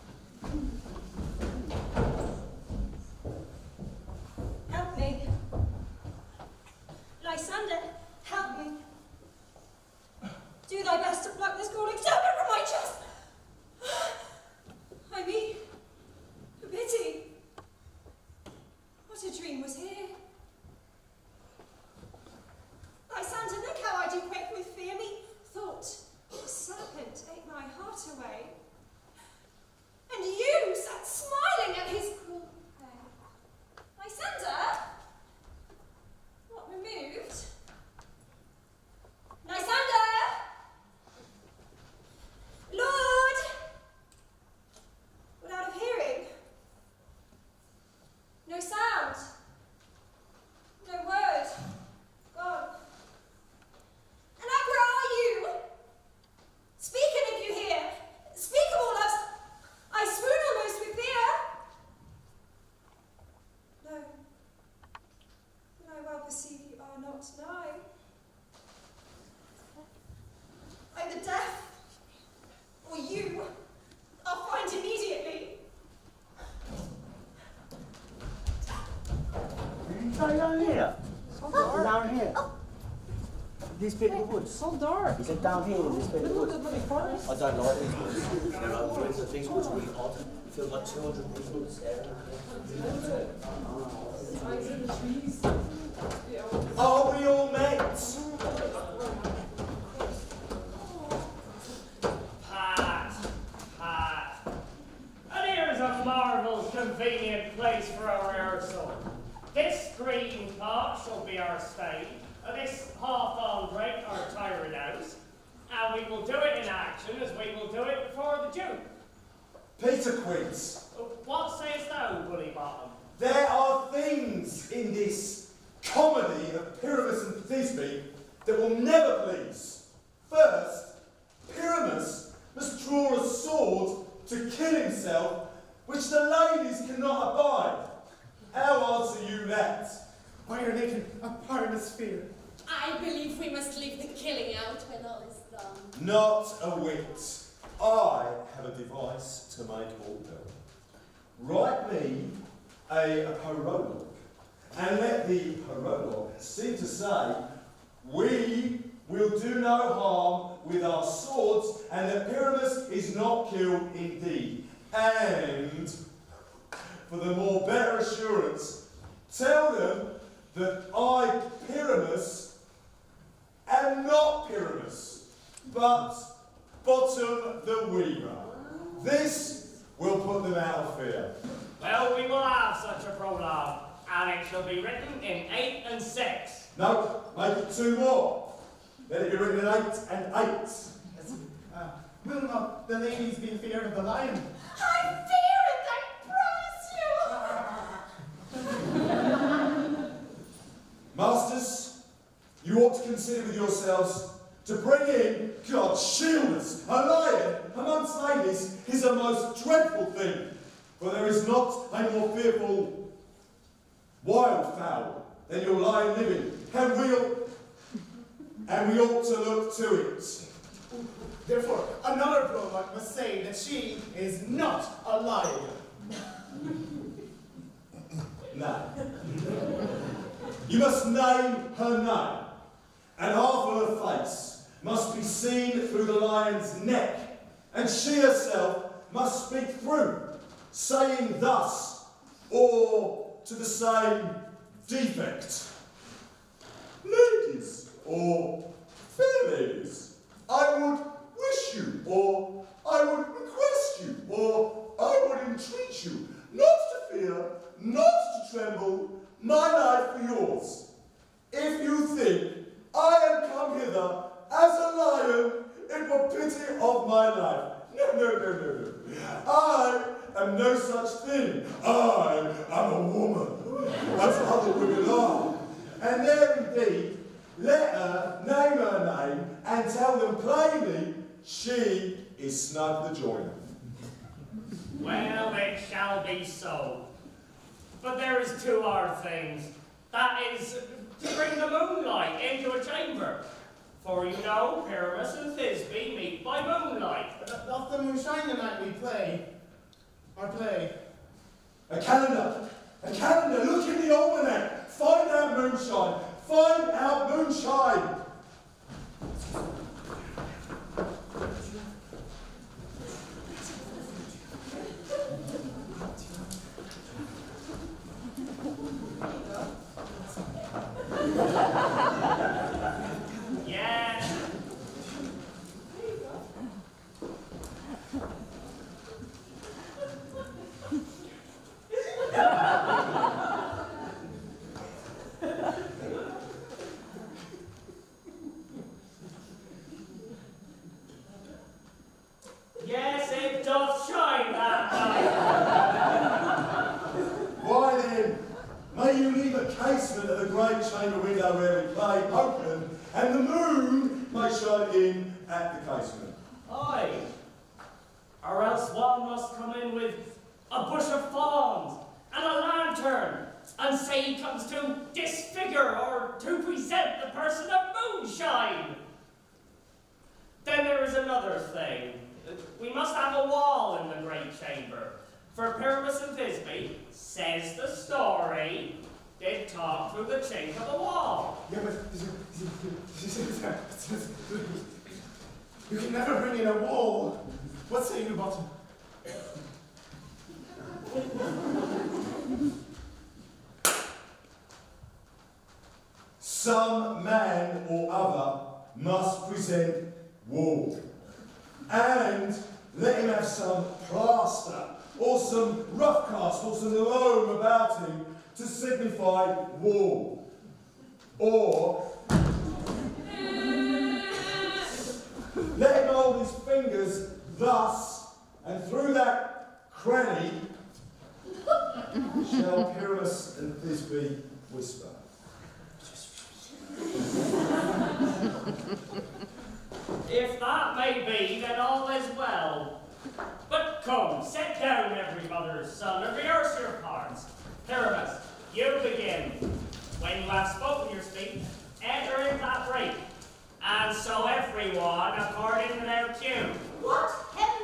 Help me. Lysander, help me. Do thy best to pluck this galling serpent from my chest. I mean, a pity. What a dream was here. Lysander, look how I do quake with fear. Me thought the serpent ate my heart away. And you sat smiling at his cruel play. Lysander? What removed? Lysander! Lord! What out of hearing? No sound. No word. Gone. And where are you? Speak, and if you hear, speak of all else. I swoon almost with fear. No, but I well perceive you are not nigh. Either death or you I'll find immediately. Down here. Down here. This bit of the woods. So dark. Is it down here in this bit of the woods? I don't like these woods. There are friends that think woods really hot. You feel like 200 people there. Are we all mates? Pat. And here's a marvellous convenient place for a rehearsal. This green part shall be our stage. This Hawthorne Drake, our tyrant house, and we will do it in action as we will do it before the Duke. Peter Quince. What sayest thou, Bully Bottom? There are things in this comedy of Pyramus and Thisbe that will never please. First, Pyramus must draw a sword to kill himself, which the ladies cannot abide. How answer you that? Iron Aiken, a Pyramus fear. I believe we must leave the killing out when all is done. Not a whit. I have a device to make order. Write me a prologue, and let the prologue seem to say, we will do no harm with our swords, and that Pyramus is not killed indeed. And, for the more better assurance, tell them that I, Pyramus, am not Pyramus, but Bottom the Weaver. This will put them out of fear. Well, we will have such a prologue, and it shall be written in 8 and 6. No, make it 2 more. Let it be written in 8 and 8. Will not the ladies be feared of the lion? I fear it, I promise you! Masters, you ought to consider with yourselves to bring in, God shield us, a lion amongst ladies is a most dreadful thing, for there is not a more fearful wildfowl than your lion living, and we ought to look to it. Therefore, another prologue must say that she is not a lion. Now, you must name her name, and half of her face must be seen through the lion's neck, and she herself must speak through, saying thus, or to the same defect. Ladies, or fair ladies, I would wish you, or I would request you, or I would entreat you, not to fear, not to tremble, my life for yours. If you think I am come hither as a lion, it were pity of my life. No. I am no such thing. I am a woman, as other women are. And there indeed, let her name her name and tell them plainly she is Snug the Joiner. Well, it shall be so. But there is 2 hard things. That is, to bring the moonlight into a chamber. For you know, Pyramus and Thisbe meet by moonlight. Doth the moon shine the night we play? Our play. A calendar, look in the almanac, find out moonshine, find out moonshine. Yes. Yes, it doth shine that night. Why then, may you leave a casement of the great chamber window where we play open, and the moon may shine in at the casement. Aye. Or else one must come in with a bush of fawns and a lantern, and say he comes to disfigure or to present the person of moonshine. Then there is another thing. We must have a wall in the great chamber. For Pyramus and Thisbe, says the story, did talk through the chink of the wall. Yeah, but you can never bring in a wall. What say you, Bottom? Some man or other must present wall, and let him have some plaster, or some rough cast, or some loam about him to signify wall. Or let him hold his fingers thus, and through that cranny shall Pyramus and Thisbe whisper. If that may be, then all is well. But come, sit down, every mother's son, and rehearse your parts. Pyramus, you begin. When you have spoken your speech, enter in that break. And so everyone according to their cue. What heaven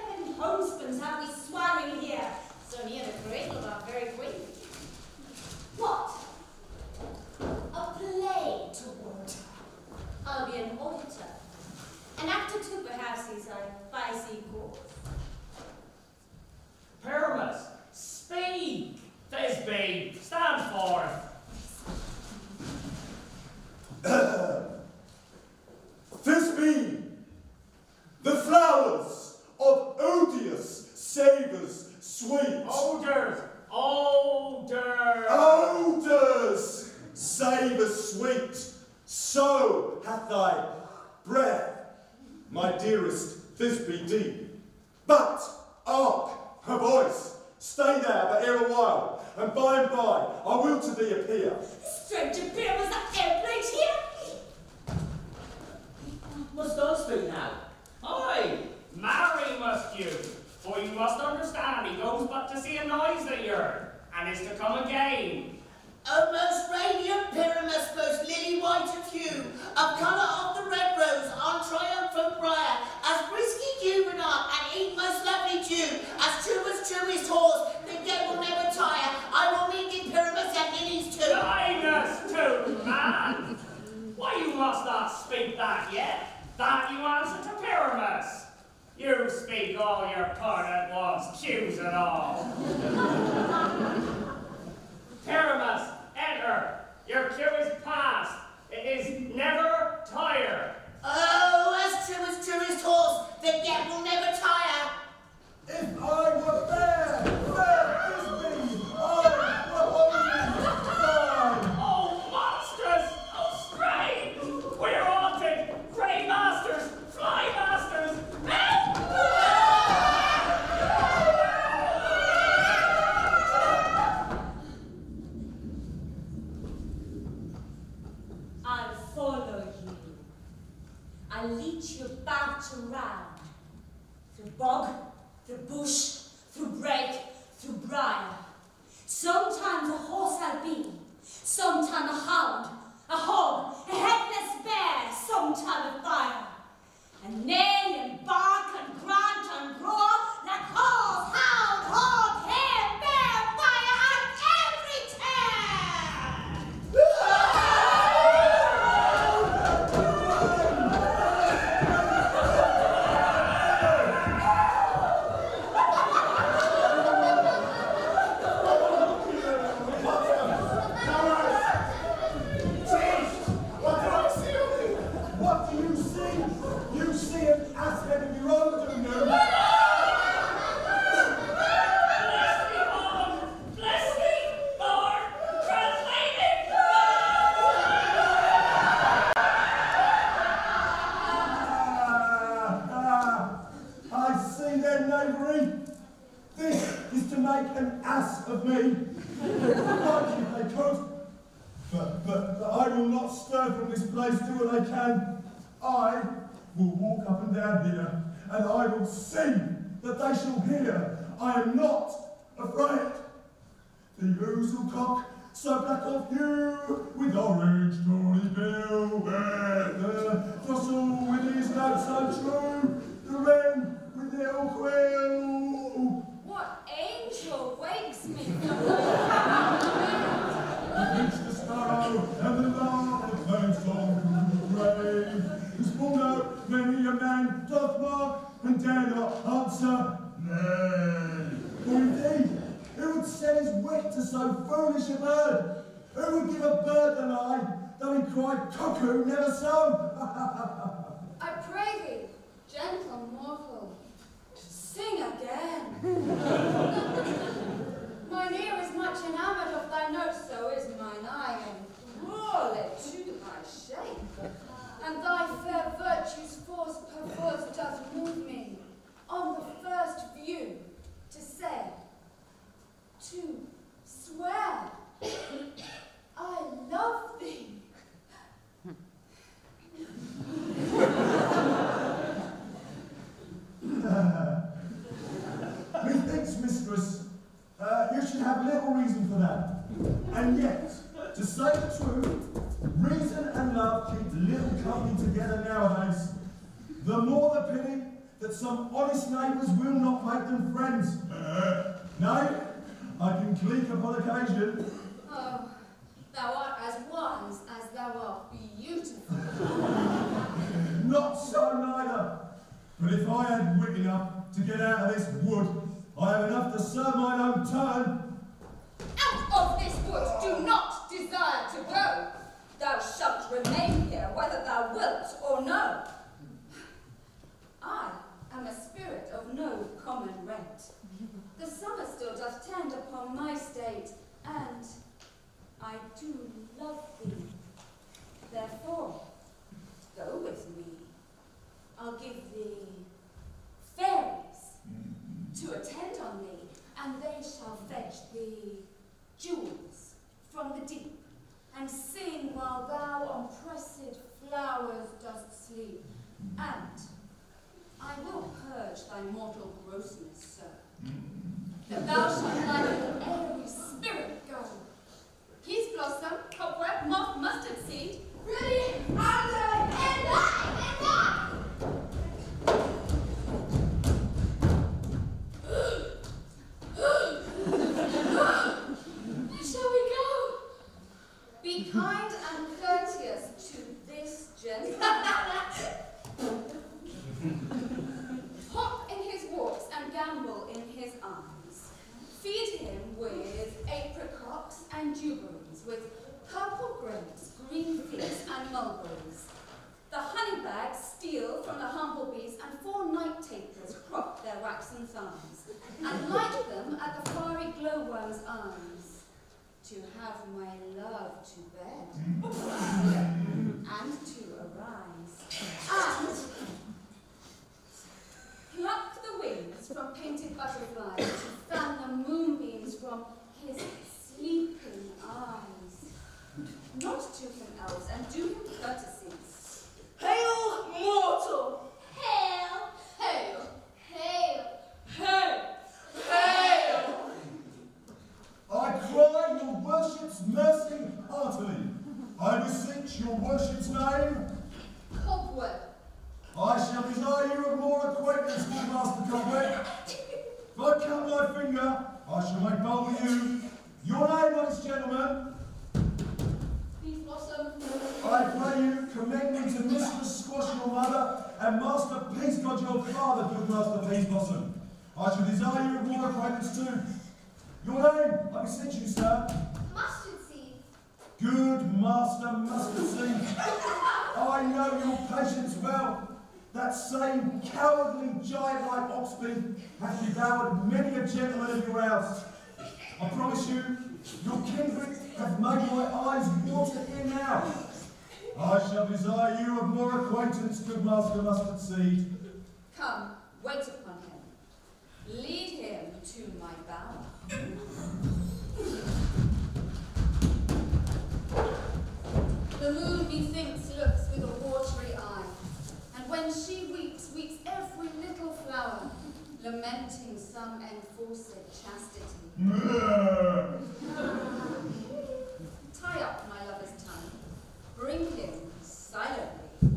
me in a cradle not very quick. What? A play toward. I'll be an auditor. An actor too, perhaps, is a spicy course. Pyramus, speak! Thisbe, stand forth! Thisbe, the flowers of odious savours sweet. Odours! Odors! Odours! Savours sweet. So hath thy breath, my dearest Thisbe deep. But, hark, her voice. Stay there but here a while, and by I will to thee appear. Stranger Pyramus, that airplane here? Must I speak now? Aye, marry must you, for you must understand he goes but to see a noise that you're, and is to come again. O most radiant Pyramus, most lily-white of hue, of colour of the red rose on triumphant briar, as frisky juvenile and eat most lovely dew, as true his horse, the dead will never tire. I will meet thee, Pyramus, and lilies too. Linus too, man! Why you must not speak that yet? That you answer to Pyramus. You speak all your part at once, choose it all. Pyramus, enter. Your cue is past. It is never tire. Oh, as true his horse, the dead will never tire. If I were there, where is me? I were only mine. Oh, monstrous! Oh, strange! We're haunted! Grey masters! Fly masters! Help! I'll follow you. I'll lead you about around. Through bog, through bush, through brake, through briar. Sometimes a horse I'll be, sometime a hound, a hog, a headless bear, sometime a fire. And neigh and bark and grunt and roar, like horse, hound, hog, hare, bear, fire, and every What do you see? You see an aspect of your own, don't you? Bless me, Lord! Translated! I see their knavery. This is to make an ass of me. Like you, they could. But I will not stir from this place till I can. I will walk up and down here, and I will sing that they shall hear. I am not afraid. The ousel cock, so black of hue, with orange tawny bill, the throstle with his note so true, the wren with the ill quill. What angel wakes me? Reach the sparrow and the lark that turns long to the grave. Whose pulled out many a man doth mark and dare not answer nay. For indeed, who would set his wit to so foolish a bird? Who would give a bird the lie, though he cried cuckoo never so? I pray thee, gentle mortal, sing again. Mine ear is much enamoured of thy notes, so is mine eye, and crawleth to thy shape. And thy fair virtue's force perforce doth move me, on the first view, to say, to swear, I love thee. Methinks, mistress, you should have little reason for that. And yet, to say the truth, reason and love keep little company together nowadays. The more the pity that some honest neighbours will not make them friends. Nay, I can cleek upon occasion. Oh, thou art as wise as thou art beautiful. Not so neither. But if I had wit enough to get out of this wood, I have enough to serve mine own turn. Out of this wood, do not desire to go. Thou shalt remain here, whether thou wilt or no. I am a spirit of no common rent. The summer still doth tend upon my state, and I do love thee. Therefore, go with me. I'll give thee fairies to attend on thee, and they shall fetch thee jewels from the deep, and sing while thou on pressed flowers dost sleep. And I will purge thy mortal grossness, sir, that thou shalt like an airy spirit go. Peace blossom, cobweb, moth, mustard seed, ready, under, and up! Shall we go? Be kind and courteous to this gentleman. Hop in his walks and gambol in his eyes. Feed him with apricots and dewberries, with purple grapes, green figs, and mulberries. The honey bags steal from the humblebees, and 4 night tapers crop their waxen thumbs, and light them at the fiery glowworm's eyes, to have my love to bed, and to arise, and pluck the wings from painted butterflies, to fan the moonbeams from his sleeping eyes. Not to him, elves, and do him courtesies. Hail, mortal! Hail! Hail! Hail! Hail! Hail! I cry your worship's mercy heartily. I beseech your worship's name. Cobweb. I shall desire you of more acquaintance with Master Cobweb. If I cut my finger, I shall make bold with you. Your name, ladies and gentlemen. Peace blossom. I pray you, commend me to Mistress Squash, your mother, and Master Peascod, your father, good Master Peasblossom. I shall desire you of more acquaintance too. Your name, I beseech you, sir. Mustard seed. Good Master Mustard Seed. I know your patience well. That same cowardly giant-like Oxby hath devoured many a gentleman of your house. I promise you, your kindred have made my eyes water here now. I shall desire you of more acquaintance, good Master Mustard Seed. Come, wait upon him. Lead him to my bower. The moon, methinks, looks with a watery eye, and when she weeps, weeps every little flower, lamenting some enforced chastity. Tie up my lover's tongue, bring him silently.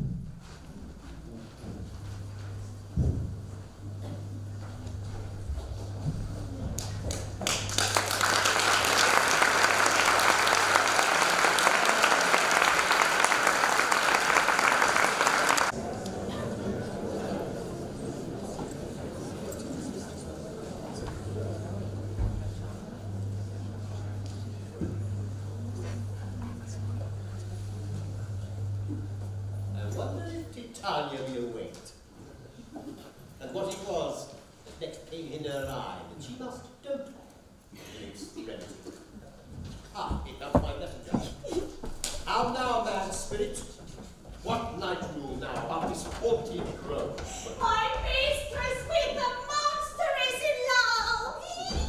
Titania be awaked, and what it was that next came in her eye that she must dote on in extremity. Ah, here comes my messenger. How now, man spirit? What night rule now about this haunted grove? My mistress with the monster is in love!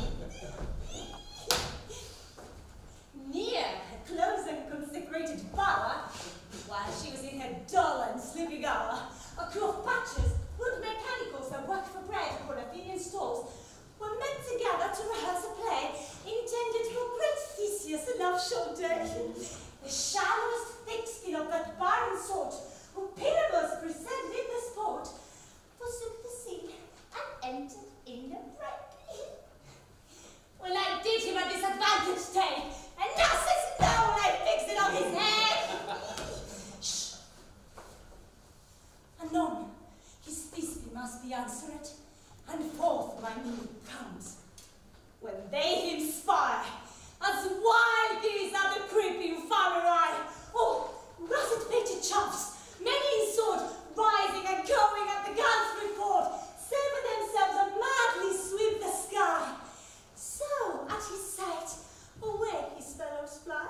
Near her close and consecrated bower, while she was in her dull and sleeping hour, a crew of butchers, wood mechanicals that worked for bread upon Athenian stalls, were met together to rehearse a play intended for great Theseus' love shoulder. The shallowest thick-skin of that barren sort, who Pyramus presented in the sport, forsook the sea and entered in the fray. When I did him a disadvantage take, and now says no when I fixed it on his head. Shh. Anon, his Thisbe must be answered, and forth my meaning comes. When they him spy, as wild geese are the creeping farmer eye, oh, russet-pated chuffs, many in sword, rising and going at the guns report, sever themselves and madly sweep the sky. So, at his sight, away his fellows fly.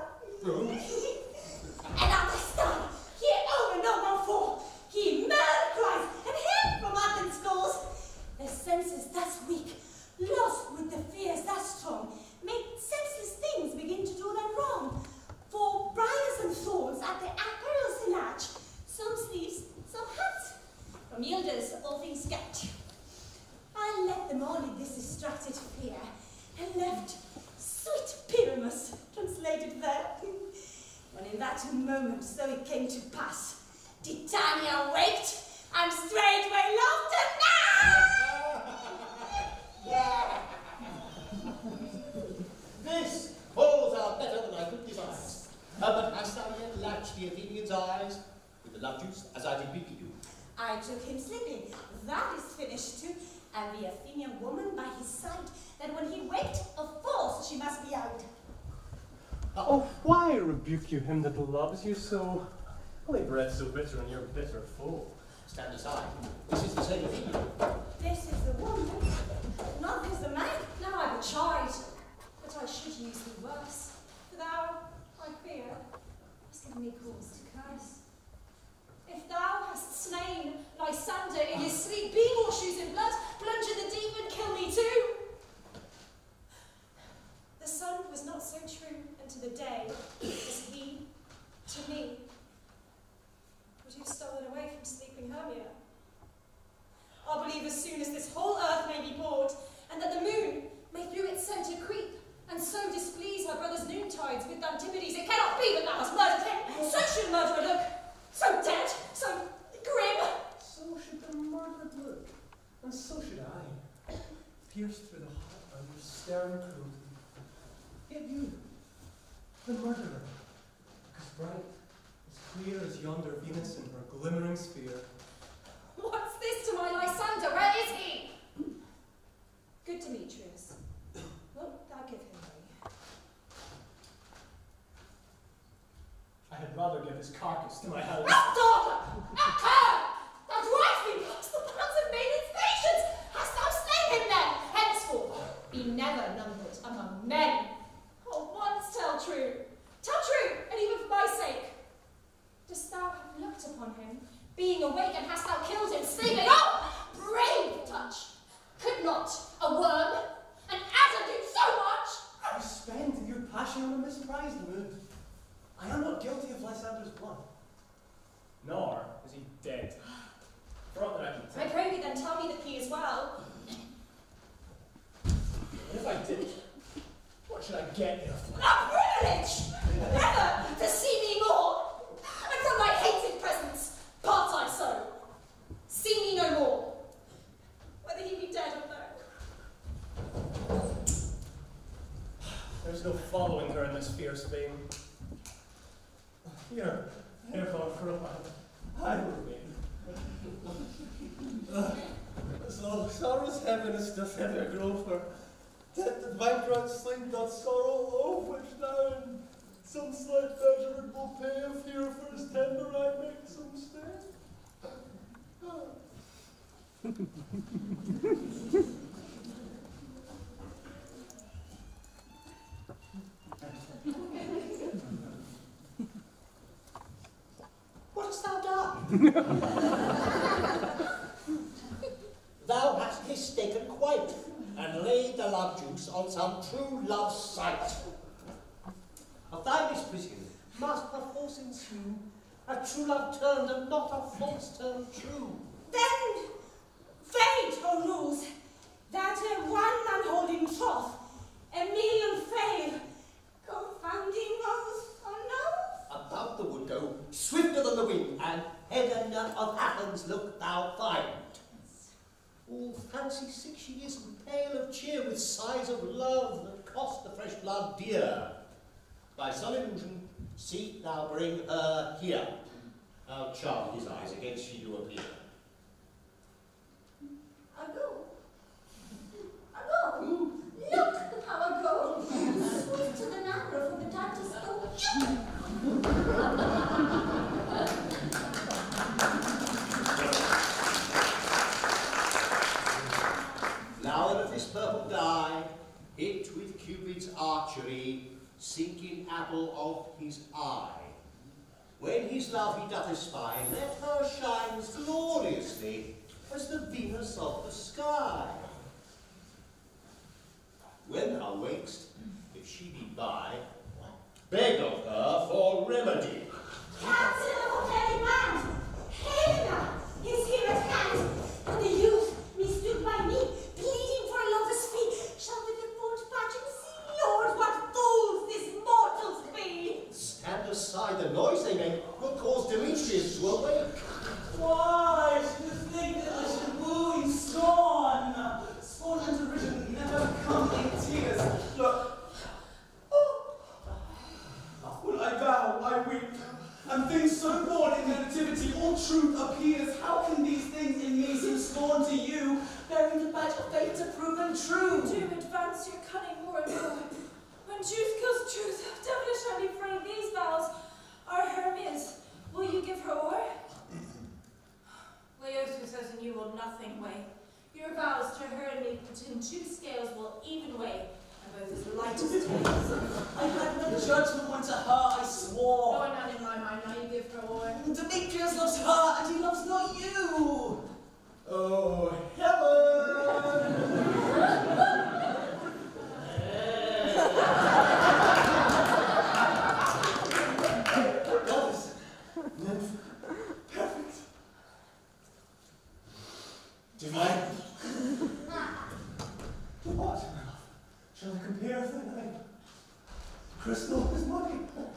And at the start, hear over no more fall, he murder cries and him from Athens goes. Their senses thus weak, lost with the fears thus strong, make senseless things begin to do them wrong. For briars and thorns at their apparels latch, some sleeves, some hats, from yielders all things get. I let them all in this distracted fear, and left sweet Pyramus translated there. When in that moment so it came to pass, Titania waked, and straightway loved her now! This balls are better than I could devise. But hast thou yet latched the Athenian's eyes with the love juice, as I did bid you? I took him sleeping, that is finished too, and the Athenian woman by his side, that when he waked, of course she must be out. Oh, why rebuke you him that loves you so? Only breath so bitter and your bitter foe. Stand aside. This is the same Athenian. This is the woman, not this the man. Now I have a charge, but I should use the worse. For thou, I fear, hast given me cause to curse. If thou hast slain Lysander in his sleep, be horseshoes in blood, plunge in the deep and kill me too. The sun was not so true unto the day as he to me. Would you have stolen away from sleeping Hermia? I'll believe as soon as this whole earth may be bored, and that the moon may through its centre creep, and so displease my brother's noontides with Antipodes. It cannot be that thou hast murdered him. So should murderer look. So dead, so grim. So should the murdered look, and so should I. Pierced through the heart by your stern cruelty. Yet you, the murderer, as bright, as clear as yonder Venus in her glimmering sphere. What's this to my Lysander? Where is he? Good Demetrius, wilt thou give him me? I had rather give his carcass to my house. Daughter! Cur! Thou drives me past the bounds of maiden's patience! Hast thou slain him then? Henceforth, be never numbered among men. Oh, once tell true, and even for my sake. Dost thou have looked upon him, being awake, and hast thou killed him, sleeping? Oh, brave touch! Could not a worm, an adder do so much? You spend your passion on a misprized mood. I am not guilty of Lysander's blood. Nor is he dead. For aught that I can I tell. pray thee then tell me that he is well. And if I did, what should I get therefore? A privilege! Never to see me more! And from my hated presence, part I so. See me no more. Whether he be dead or no. There's no following her in this fierce vein. Here, therefore, for a while, I will remain. So sorrow's heaviness doth ever grow for death that bankrupt sleep doth sorrow low, which now in some slight measurable pay of here for his tender I make some stay. What hast thou done? Thou hast mistaken quite, and laid the love juice on some true love's sight. Of thy misprision must perforce ensue a true love turned and not a false turned true. Then fate her rules that one man holding troth, a million fail, confounding those unknown. About the wood go, swifter than the wind, and Helena of Athens look thou find. All fancy sick she is, and pale of cheer, with sighs of love that cost the fresh blood dear. By some illusion, see thou bring her here. How charm his eyes against she do appear. I go. Look how I go. Swift to the narrow for the darkest go. Now that this purple dye, hit with Cupid's archery, sinking apple of his eye. When his love he doth espy, let her shines gloriously as the Venus of the sky. When thou wakest, if she be by, beg of her for remedy. Counsel of a very man, Helena is here at hand, and the youth mistook by me, pleading for a lover's fee, shall with the fond pageant see, Lord, what fools these mortals be! Stand aside, the noise they make will cause Demetrius to awake. Why should you think that I should woo in scorn? Scorn and derision never come in tears. Look. When I vow, I weep. And things so born in their nativity, all truth appears. How can these things in me seem scorn to you, bearing the badge of fate to prove them true? Do advance your cunning more and more. When truth kills truth, devilish are be afraid these vows are Hermia's. Will you give her o'er? Laosu says in you will nothing weigh. Your vows to her and me put in two scales will even weigh, and both as light as tails. I had no judgment when to her I swore. No, none in my mind, now you give her o'er. Demetrius loves her, and he loves not you. Oh, Helen! Goddess, nymph, perfect. Divine. To what? Shall I compare the night? Crystal is money.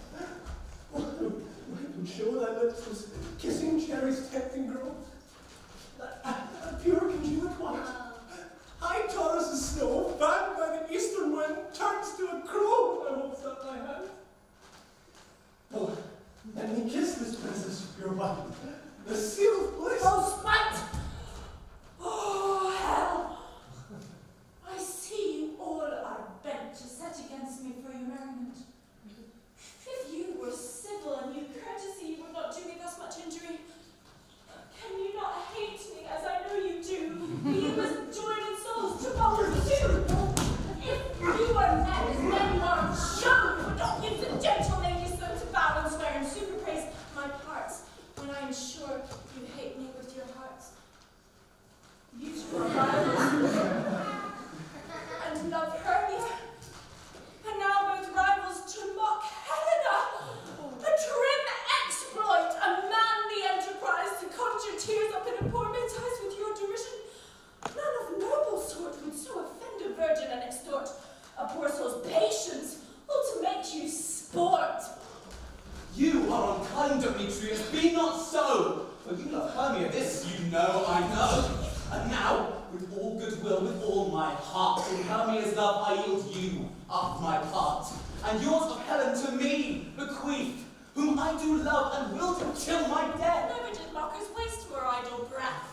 I'm sure thy lips was kissing cherries tempting growth. Pure congealed white. High Taurus is snow, fanned by the eastern wind, turns to a crow when I holds up my hand. Oh, let me kiss this princess, your wife. The seal of bliss. Oh, spite! Oh, hell! I see you all are bent to set against me for your merriment. If you were civil and knew courtesy, you would not do me thus much injury. Can you not hate me as I know you do? We must join in souls to follow too. If you are men as men are shown, would not give the gentle ladies so to bow and swear and super praise my parts, when I am sure you hate me with your hearts. Beautiful rivals, and love Hermia, and now both rivals to mock Helena. A trim exploit, a manly enterprise to conjure tears up in a poor man's eyes with your derision. None of noble sort would so offend a virgin and extort a poor soul's patience, or to make you sport. You are unkind, Demetrius, be not so. For you love Hermia, this you know, I know. And now, with all goodwill, with all my heart, in Hermia's love I yield you up my part, and yours of Helen to me bequeath, whom I do love and will do till my death. Never did mockers waste your idle breath.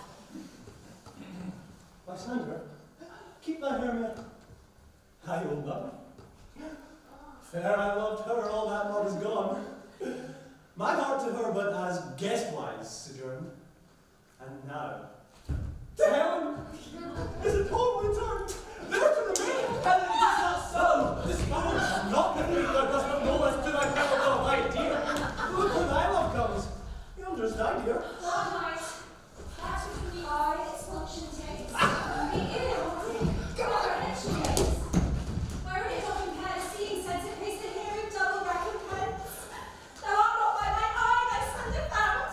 Lysander, keep thy Hermia. I will love her. Fair I loved her, all that love is gone. My heart to her but as guest-wise sojourned. And now, to Helen! Is it all returned? Never to the maid! Helen, it is not so! This fool is not the me that does not know as to thy power of thy dear. Look where thy love comes. Yonder's thy dear. All night, that can be I, its function takes. Be ill, rather an extra case. Wherein it often can, seeing sense, it pays the hearing double recompense. Thou art not by my eye, thy Lysander found.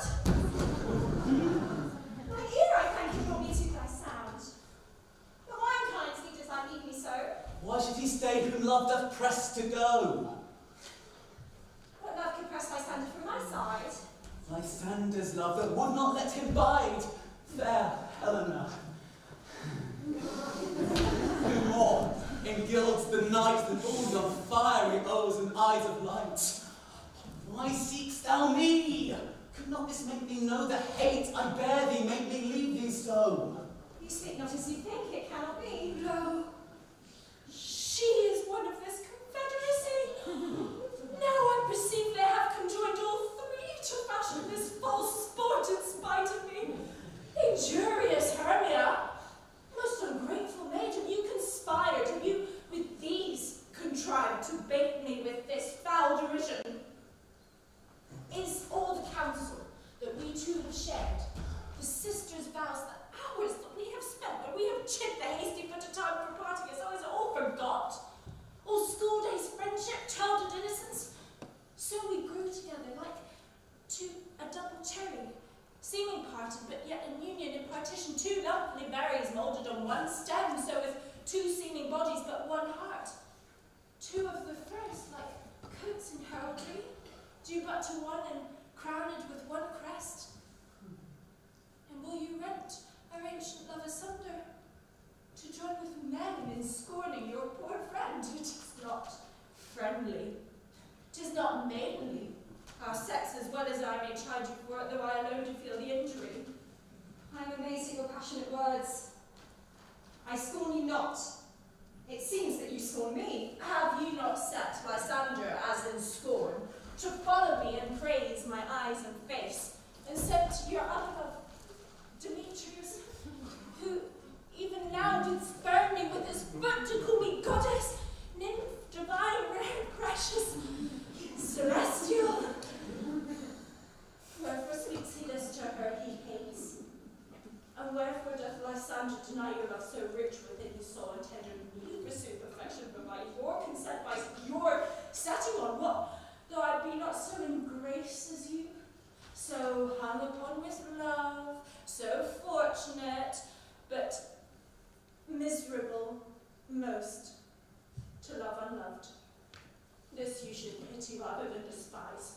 My ear, I thank you, brought me to thy sound. But why unkindly does thou leave me so? Why should he stay whom love doth press to go? What love can press Lysander from my side? Lysander's love that would not let him bide. Fair Helena. Who more, in gilds the night that all your fiery O's and I's of light. Why seek'st thou me? Could not this make thee know the hate I bear thee, make me leave thee so? You speak not as you think, it cannot be. No. She is one of this confederacy. Now I perceive they have conjoined all three to fashion this false sport in spite of me. Injurious Hermia! Most ungrateful maiden, you conspired, and you with these contrived to bait me with this foul derision. Is all the counsel that we two have shared, the sisters' vows, the hours that we have spent, that we have chipped the hasty foot of time for parting us, is it all forgot? All school days, friendship, childhood innocence? So we grew together like a double cherry, seeming parted, but yet in union and partition, two lovely berries moulded on one stem, so with two seeming bodies but one heart. Two of the first, like coats in heraldry, due but to one and crowned with one crest. And will you rent our ancient love asunder, to join with men in scorning your poor friend? It is not friendly, 'tis not maidenly. Our sex, as well as I may chide you for it, though I alone do feel the injury. I am amazed at your passionate words. I scorn you not. It seems that you scorn me. Have you not set Lysander as in scorn, to follow me and praise my eyes and face, and sent your other love, Demetrius, who even now did spurn me with his foot to call me goddess, nymph, divine, rare, precious, celestial? Wherefore speaks he this to her he hates? And wherefore doth Lysander deny your love so rich within his soul and tender me pursue perfection, but by your consent, by your setting on what? Though I be not so in grace as you, so hung upon with love, so fortunate, but miserable most to love unloved. This you should pity rather than despise.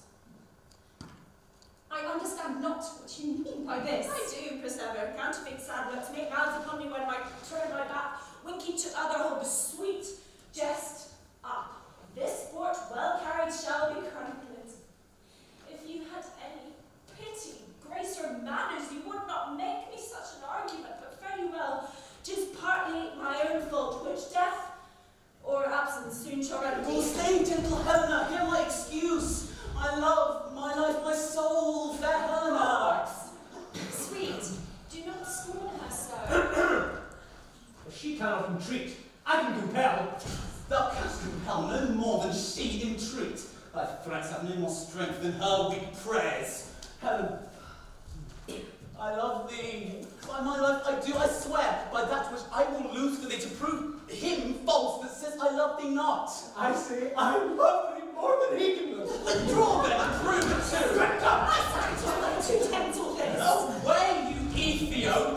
I understand not what you mean by this. I do persever, counterfeit sad looks, make mouths upon me when I turn my back, winky to other, hold the sweet jest up. This sport well carried shall be chronicled. If you had any pity, grace, or manners, you would not make me such an argument, but fare you well. 'Tis partly my own fault, which death or absence soon shall remedy. Oh, stay, gentle Helena, hear my excuse. My love, my life, my soul, fair Helena. Sweet, do not scorn her so. If she cannot entreat, I can compel. Thou canst compel no more than she entreat. Thy threats have no more strength than her weak prayers. Helen, I love thee. By my life I do, I swear, by that which I will lose for thee, to prove him false that says I love thee not. I say I love thee more than he can lose. Withdraw then and prove it too. I say to let you cancel this. Away, you Ethiop.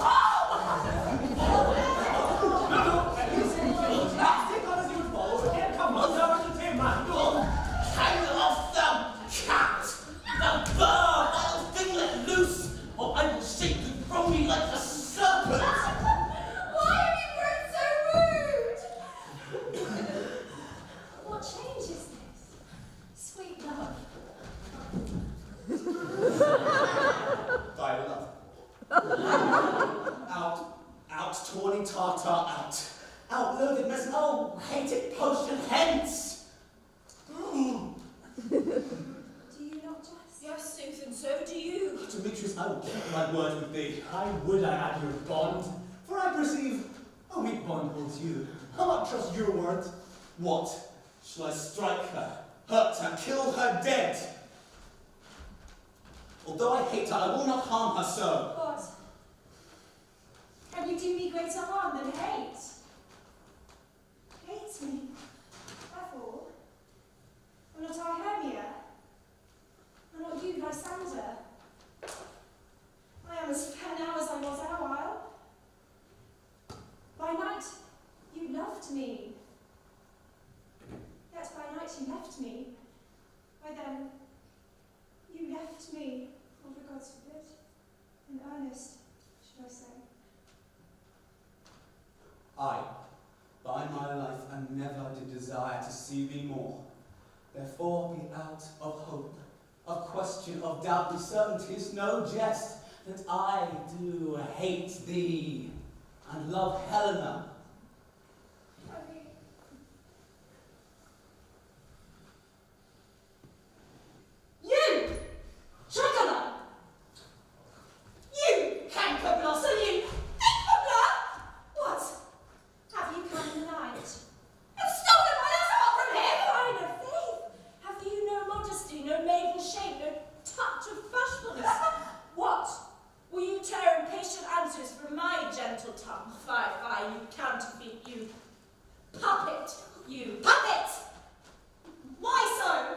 Come on, now to take my door. Hang off, thou cat! Thou bird! Thou thing let loose, or I will shake thee from me like a serpent! Why have you grown so rude? What change is this? Sweet love. Thy love. Out, tawny tartar, out. Out, loathed mess, oh, hated potion, hence! Do you not jest? Yes, sooth, and so do you. Demetrius, I will keep my word with thee. I would I had your bond, for I perceive a weak bond holds you. I'll not trust your word. What? Shall I strike her, hurt her, kill her dead? Although I hate her, I will not harm her so. What? Can you do me greater harm than hate? Hate me? Therefore, am not I Hermia? Am not you Lysander? I am as fair now as I was erewhile. By night you loved me, yet by night you left me. Why then, you left me, or for God's forbid, in earnest, should I say. I, by my life, am never question of doubt be certain 'tis no jest that I do hate thee and love Helena. You! Chocolate! You canker blossom, you thinkabler! What? Have you come in the night? You've stolen my little heart from him! Fine of faith! Have you no modesty, no maiden shame, no touch of bashfulness? What? Will you tear impatient answers from my gentle tongue? Fie, fie, you counterfeit, you puppet, you puppet! Why so?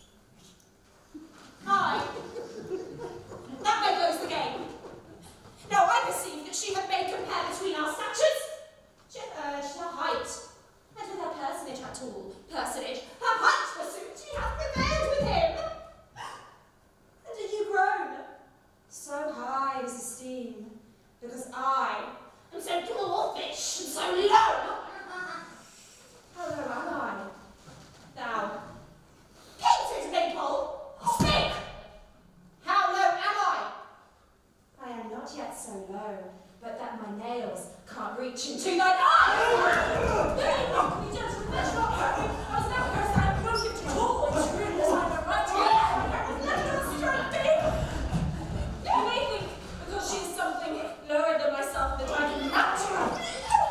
Aye. That way goes the game. Now I perceive that she had made compare between our statures. She had urged her height, and with her personage at all, personage, her height pursuit, she hath prevailed with him. And are you grown so high as esteem, because I am so dwarfish and so low? How low am I? Thou, painted maypole, speak! How low am I? I am not yet so low, but that my nails can't reach into thine eye! Nay, knock me, gentlemen, let not hurt me. I was never cursed, I am motive to all, it's rude as I am right here. Let her strike me! You may think, because she is something lower than myself, that I am natural.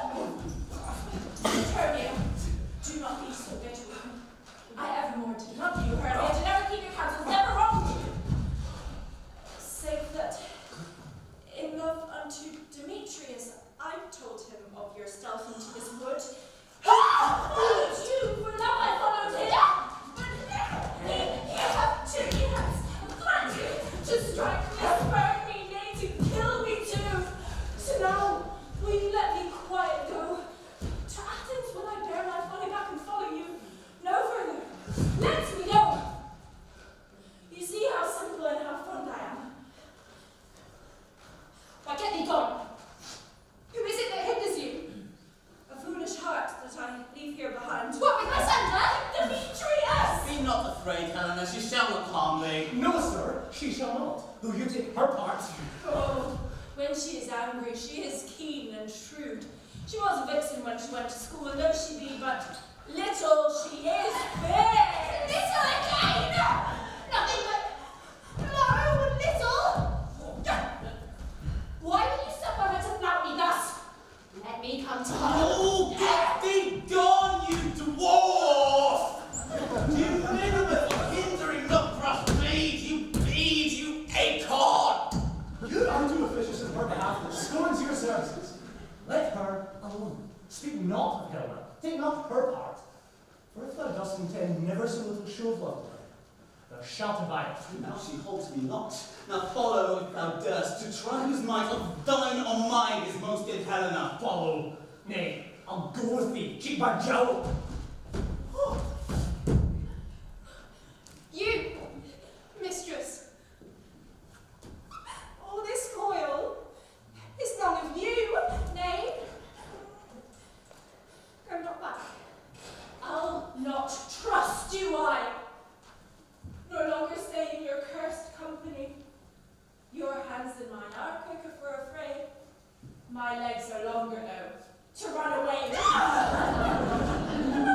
Antonia, do not be so bitter with me. I evermore did love you, Hermia, to never keep your counsels, never wronged you. Save that, in love unto Demetrius, I told him of your stealth into this wood. Followed you, for love I followed him. But he hath threatened you to strike me, spurn me, nay, to kill me too. So now, will you let me quiet go? To Athens will I bear my folly back and follow you no further. Let me go. You see how simple and how fond I am. Why, get thee gone. Who is it that hinders you? A foolish heart that I leave here behind. What, with Lysander? Demetrius! Be not afraid, Helena, she shall not harm thee. No, sir, she shall not, though you take her part. Oh, when she is angry, she is keen and shrewd. She was a vixen when she went to school, and though she be but little, she is fair. Little again! Nothing but low and little! Why will you suffer her to flout me thus? Let me come to her. Oh, get thee gone, you dwarf! You little hindering not for speed, you bead, you acorn! You are too officious in her behalf that scorns your services. Let her alone. Speak not of Helena. Take not her part. For if thou dost intend never so little show of love to her, thou shalt abide it. Now she holds me not. Now follow, if thou durst, to try whose might of thine or mine is most in Helena. Follow. Nay, I'll go with thee, cheek by jowl. You, mistress. All this coil is none of you, nay. Go not back. I'll not trust you, I. No longer stay in your cursed company. Your hands and mine are quicker for a fray. My legs are longer, though, to run away.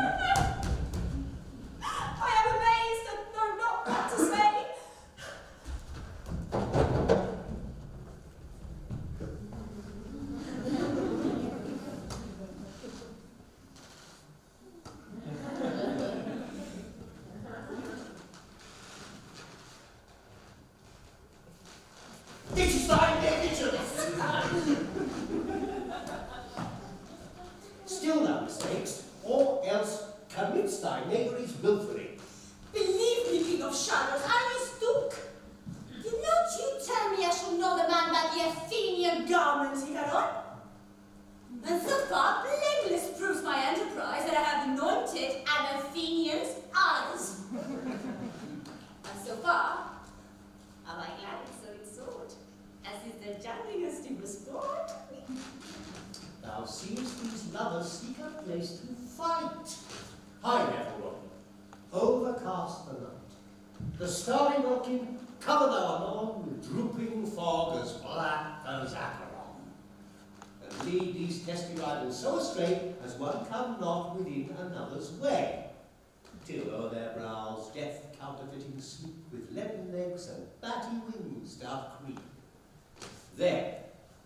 cover thou anon with drooping fog as black as Acheron, and lead these testy rivals so astray as one come not within another's way, till o'er their brows death counterfeiting sleep with leaden legs and batty wings doth creep. Then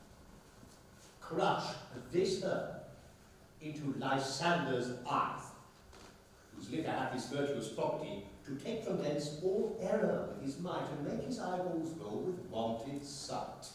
crush this herb into Lysander's eyes, whose liquor hath this virtuous property to take from thence all error with his might, and make his eyeballs roll with wonted sight.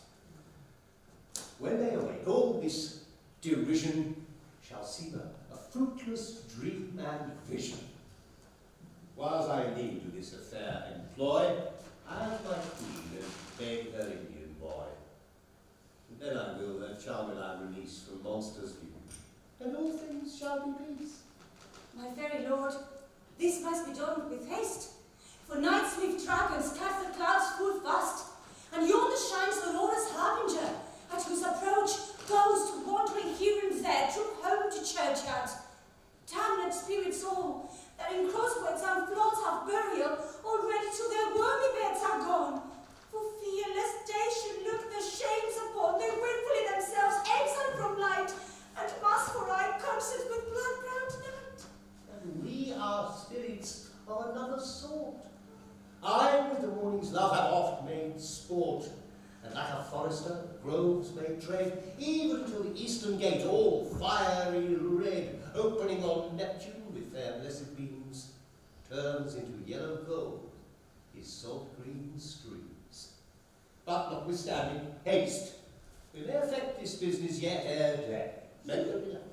When they awake, all this derision shall seem a fruitless dream and vision. Whiles I need to this affair employ, I have my queen and beg her Indian boy. And then I will her charming I release from monsters' view, and all things shall be peace. My very lord, this must be done with haste, for night swift dragons cast the clouds full fast, and yonder shines Aurora's harbinger, at whose approach ghosts wandering here and there troop home to churchyards. Damned spirits all, that in crossways and floods have burial, already to their wormy beds are gone. For fear lest day should look the shames upon, they willfully themselves exile from light, and must for I concept with blood-browned night. And we are spirits of another sort. I with the morning's love have oft made sport, and like a forester, groves may tread, even till the eastern gate, all fiery red, opening on Neptune with their blessed beams, turns into yellow gold his salt green streams. But notwithstanding, haste, we may effect this business yet ere day. May there be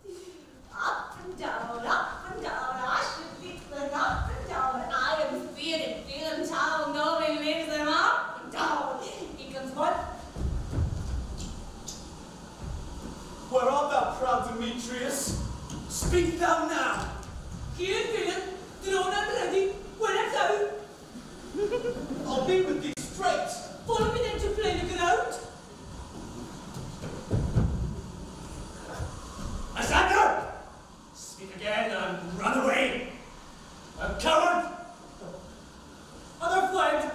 Up and down, I should lift them up and down. I am feared in town, nobody lifts them up and down. Here comes one. Where art thou, proud Demetrius? Speak thou now! Here, villain, drawn and ready, where art thou? I'll be with thee straight! Follow me then to play the ground. Lysander! Speak again and run away! A coward! Other friend!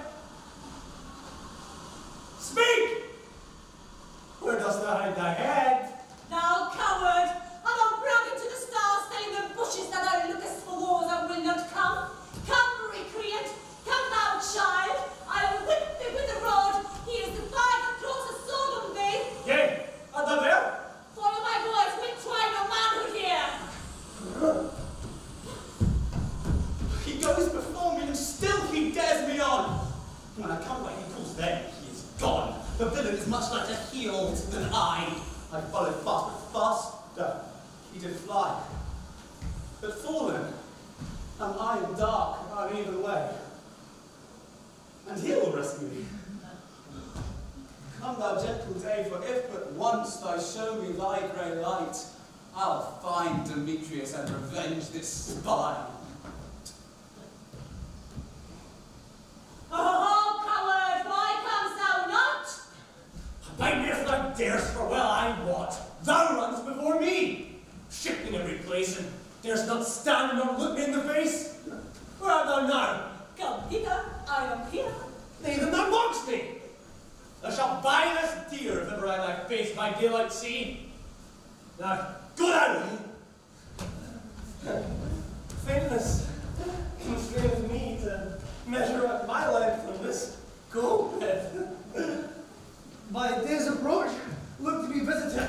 Speak! Where dost thou hide thy head? Thou coward, art thou bragging to the stars, telling the bushes that thou lookest for wars and will not come? Come, recreant, come thou child, I will whip thee with the rod. He is the fire that throws a sword on thee. Yea, art thou there? Follow my voice, we try no manhood here. He goes before me and still he dares me on. When I come where he calls then, he is gone. The villain is much like a heel than I. I followed fast, but faster he did fly. But fallen, am I in dark, uneven way. And he will rescue me. Come thou gentle day, for if but once thou show me thy grey light, I'll find Demetrius and revenge this spy. Oh, coward, why comest thou not? Bite me if thou darest, for well I wot, thou runs before me, shifting every place, and darest not stand nor look me in the face. Where art thou now? Come hither, I am here. Nay, then thou mockst me. Thou shalt buy this dear if ever I thy face by daylight see. Now, go thou! Faintness constraineth me to measure up my life from this gold bed. My day's approach look to be visited.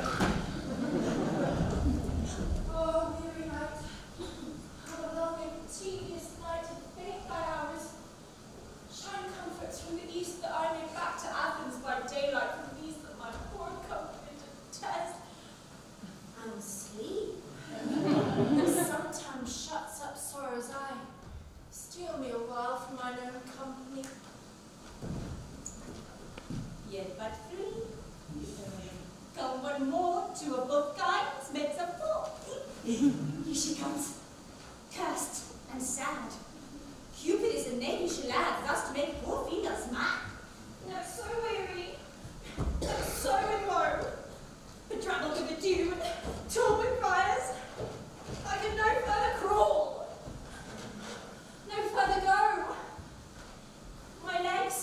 Oh, weary night. How long and tedious night and faint by hours. Shine comforts from the east that I may back to Athens by daylight from these that my poor comfort detest. And sleep. That sometimes shuts up sorrow's eye. Steal me a while from mine own company. Yet but three. Come one more, two of both kinds, makes a four. Here she comes, cursed and sad. Cupid is a knavish lad, thus to make poor females mad. Not so weary, not so low, bedraggled with the dew, torn with fires. I can no further crawl, no further go. My legs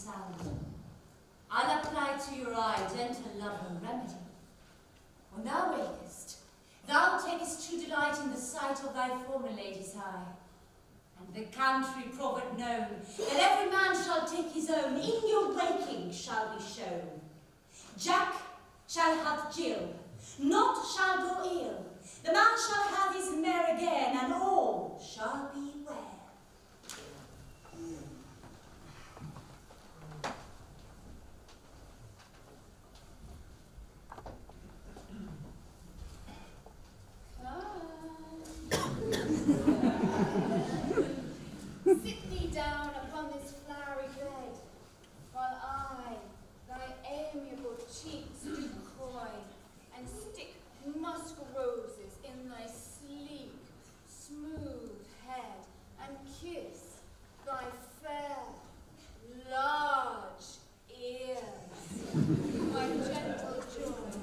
sound. I'll apply to your eye gentle love and remedy. When thou wakest, thou takest true delight in the sight of thy former lady's eye. And the country proverb known, that every man shall take his own, in your waking shall be shown. Jack shall have Jill, naught shall go ill. The man shall have his mare again, and all shall be well. Sit thee down upon this flowery bed, while I thy amiable cheeks do coy, and stick musk roses in thy sleek, smooth head, and kiss thy fair, large ears, my gentle joy.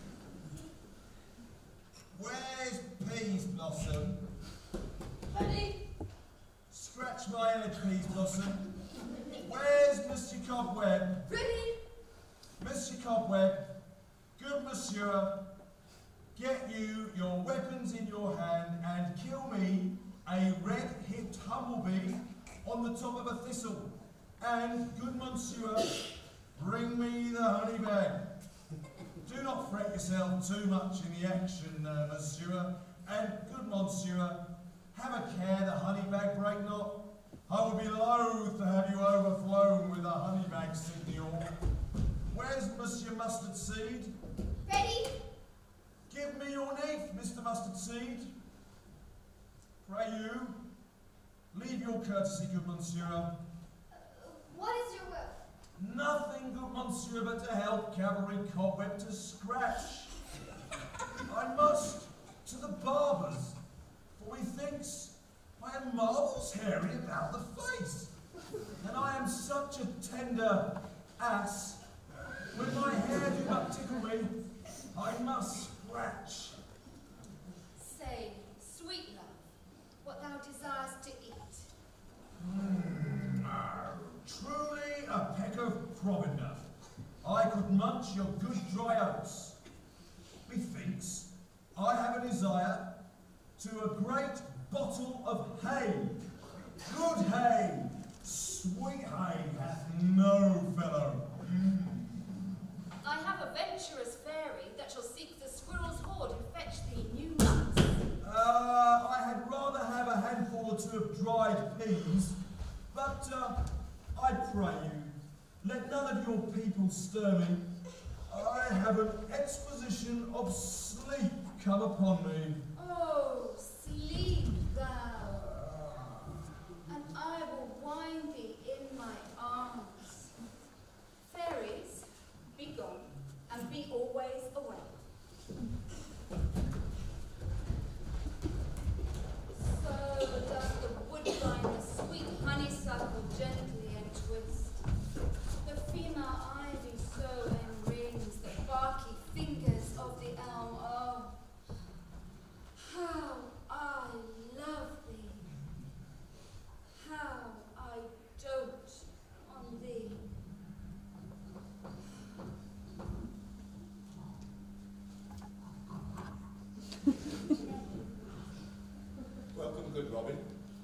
Where's Peas Blossom? Ready? Scratch my head, Peas Blossom. Where's Monsieur Cobweb? Ready? Monsieur Cobweb, good monsieur, get you your weapons in your hand and kill me a red-hipped humblebee on the top of a thistle. And, good monsieur, bring me the honey bag. Do not fret yourself too much in the action, monsieur. And, good monsieur, have a care the honey bag break not. I would be loath to have you overflown with a honey bag, signor. Where's Monsieur Mustard Seed? Ready? Give me your knife, Mr. Mustard Seed. Pray you, leave your courtesy, good monsieur. What is your will? Nothing, good monsieur, but to help cavalry Cobweb to scratch. I must to the barber's, for he thinks I am marvellous hairy about the face, and I am such a tender ass. When my hair do but tickle me, I must scratch. Say, sweet love, what thou desirest to eat. Truly a peck of provender. I could munch your good dry oats. Methinks I have a desire to a great bottle of hay. Good hay, sweet hay hath no fellow. I have a venturous fairy that shall seek the squirrel's hoard and fetch thee new nuts. I had rather have a handful or two of dried peas, but I pray you, let none of your people stir me. I have an exposition of sleep come upon me. Oh, sleep thou, and I will wind thee in my arms. Fairies, be gone, and be always away. So does the woodbine the sweet honeysuckle gently entwist. The female ivy so enrings the barky fingers of the elm. Oh, how I love thee! How I dote on thee! Welcome, good Robin.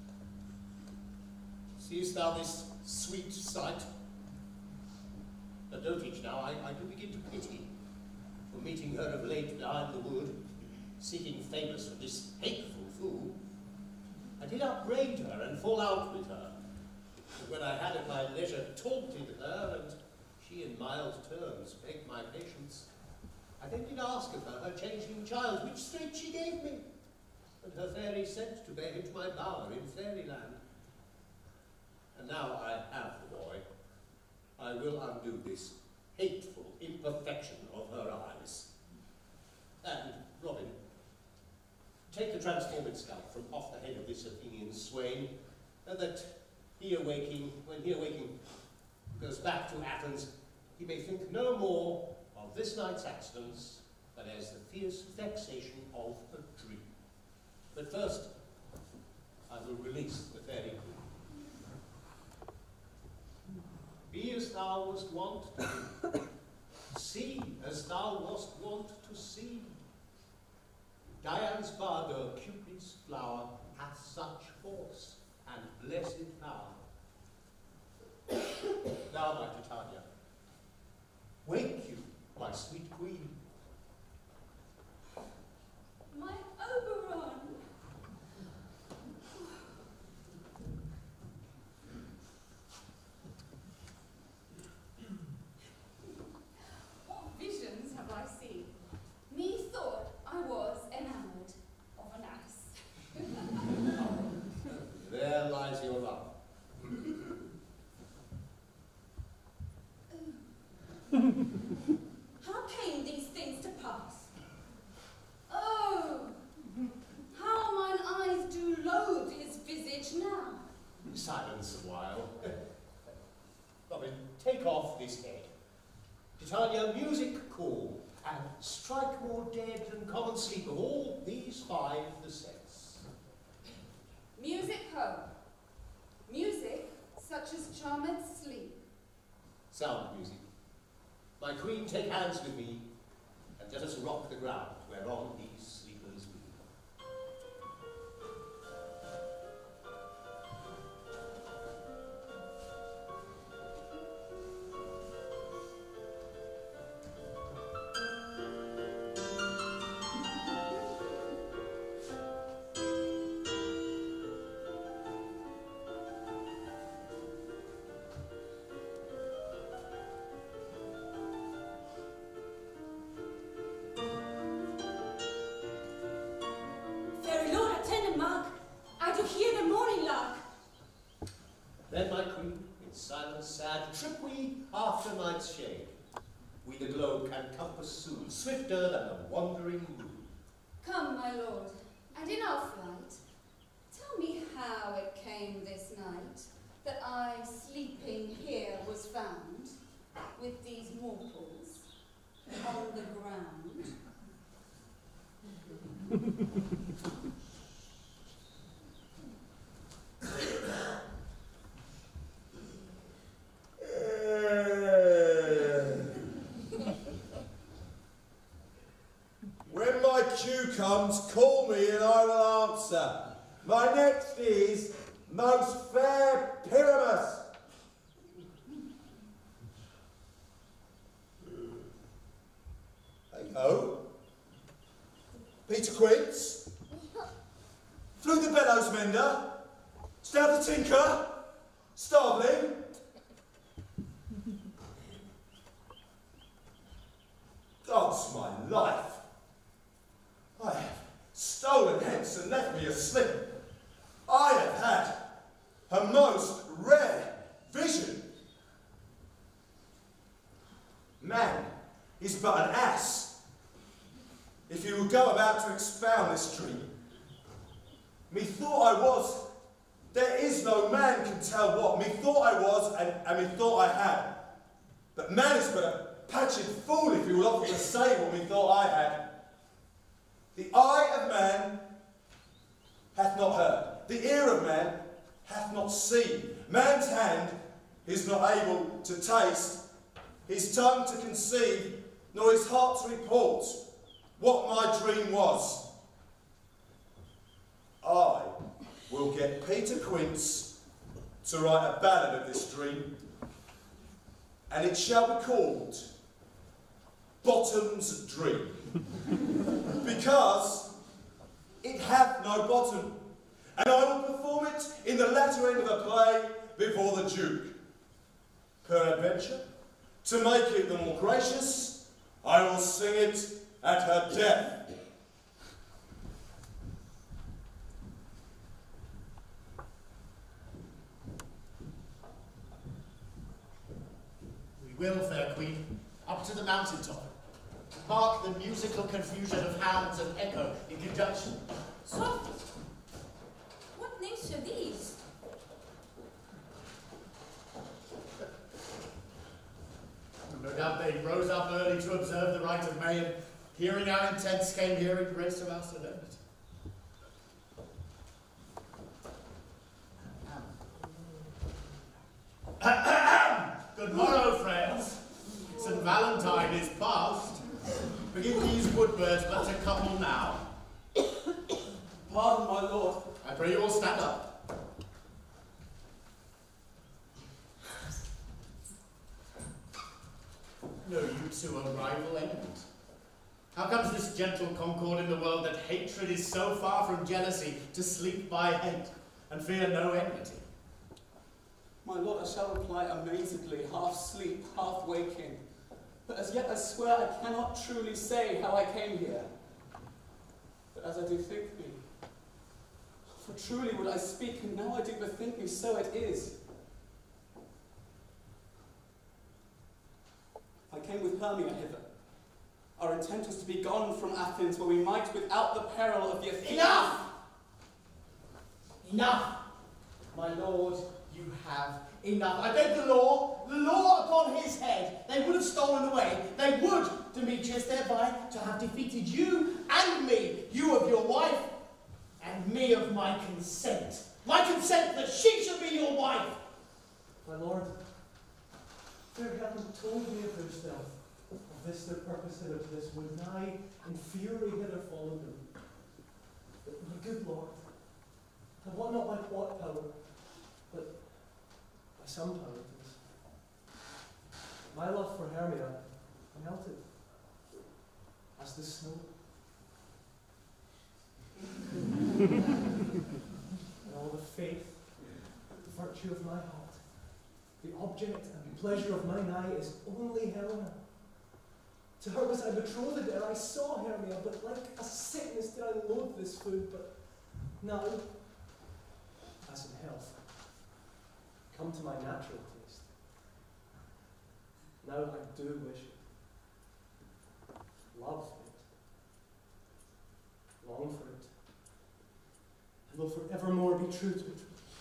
Seest thou this sweet sight? The dotage now I do begin to pity, for meeting her of late behind the wood, seeking favours from this hateful fool. I did upbraid her and fall out with her, and when I had at my leisure taunted her, and she in mild terms begged my patience, I then did ask of her her changeling child, which straight she gave me, and her fairy sent to bear him to my bower in fairyland. And now I have the boy, I will undo this hateful imperfection of her eyes. And, Robin, take the transforming scalp from off the head of this Athenian swain, and that when he awaking goes back to Athens, he may think no more of this night's accidents, but as the fierce vexation of a dream. But first, I will release the fairy queen. Be as thou thou wast wont to do. See as thou wast wont to see. Dian's bardo, Cupid's flower, hath such force and blessed power. Now, my Titania, wake you, my sweet queen. My Oberon! What visions have I seen? Methought I was enamoured of an ass. There lies your love. How came these things to pass? Oh, how mine eyes do loathe his visage now. Silence a while. Robin, take off this head. Titania, music call, and strike more dead than common sleep of all these five the sense. Music home. Music such as charmeth sleep. Sound music. My queen, take hands with me, and let us rock the ground whereon these sleepers weep. Fairy Lord, attend and mark. I do hear the morning lark. Then, my queen, in silence sad, trip we after night's shade. We the globe can compass soon, swifter than the wandering moon. Come, my lord, and in our flight, tell me how it came this night that I, sleeping here, was found with these mortals on the ground. When my cue comes, call me and I will answer. My next is most fair Pyramus. Hey ho. Peter Quince. Flew the bellows mender. Stabbed the tinker. Starveling. God's my life. I have stolen hence and left me asleep. I have had a most rare vision. Man is but an ass. If you will go about to expound this dream, methought I was, there is no man can tell what, methought I was and methought I had. But man is but a patched fool if he will offer to say what methought I had. The eye of man hath not heard, the ear of man hath not seen. Man's hand is not able to taste, his tongue to conceive, nor his heart to report what my dream was. I will get Peter Quince to write a ballad of this dream, and it shall be called Bottom's Dream, because it hath no bottom, and I will perform it in the latter end of the play before the Duke. Peradventure, to make it the more gracious, I will sing it at her death. We will, fair queen, up to the mountain top. Mark the musical confusion of hounds and echo in conjunction. Soft! What names are these? No doubt they rose up early to observe the rite of May, and hearing our intents came here in grace of our solemnity. Good morrow, pardon, my lord. I pray you all stand up. No, you two are rival enemies. How comes this gentle concord in the world that hatred is so far from jealousy to sleep by hate and fear no enmity? My lord, I shall reply amazedly, half sleep, half waking. But as yet I swear I cannot truly say how I came here. But as I do think me, for truly would I speak, and now I do bethink me, so it is. I came with Hermia hither. Our intent was to be gone from Athens, where we might, without the peril of the Athenians... Enough! Enough! My lord, you have enough. I beg the law upon his head. They would have stolen away. They would, Demetrius, thereby to have defeated you and me, you of your wife, and me of my consent. My consent that she shall be your wife. My lord, fair Helen told me of herself, of this their purpose hither to this, would nigh in fury hither follow them. But my good lord, I want not by what power, but by some power to this. My love for Hermia melted as the snow. And all the faith, the virtue of my heart, the object and pleasure of mine eye is only Helena. To her was I betrothed ere I saw Hermia, but like a sickness did I loathe this food, but now, as in health, come to my natural taste. Now I do wish it, love it, long for it, and will forevermore be true to it.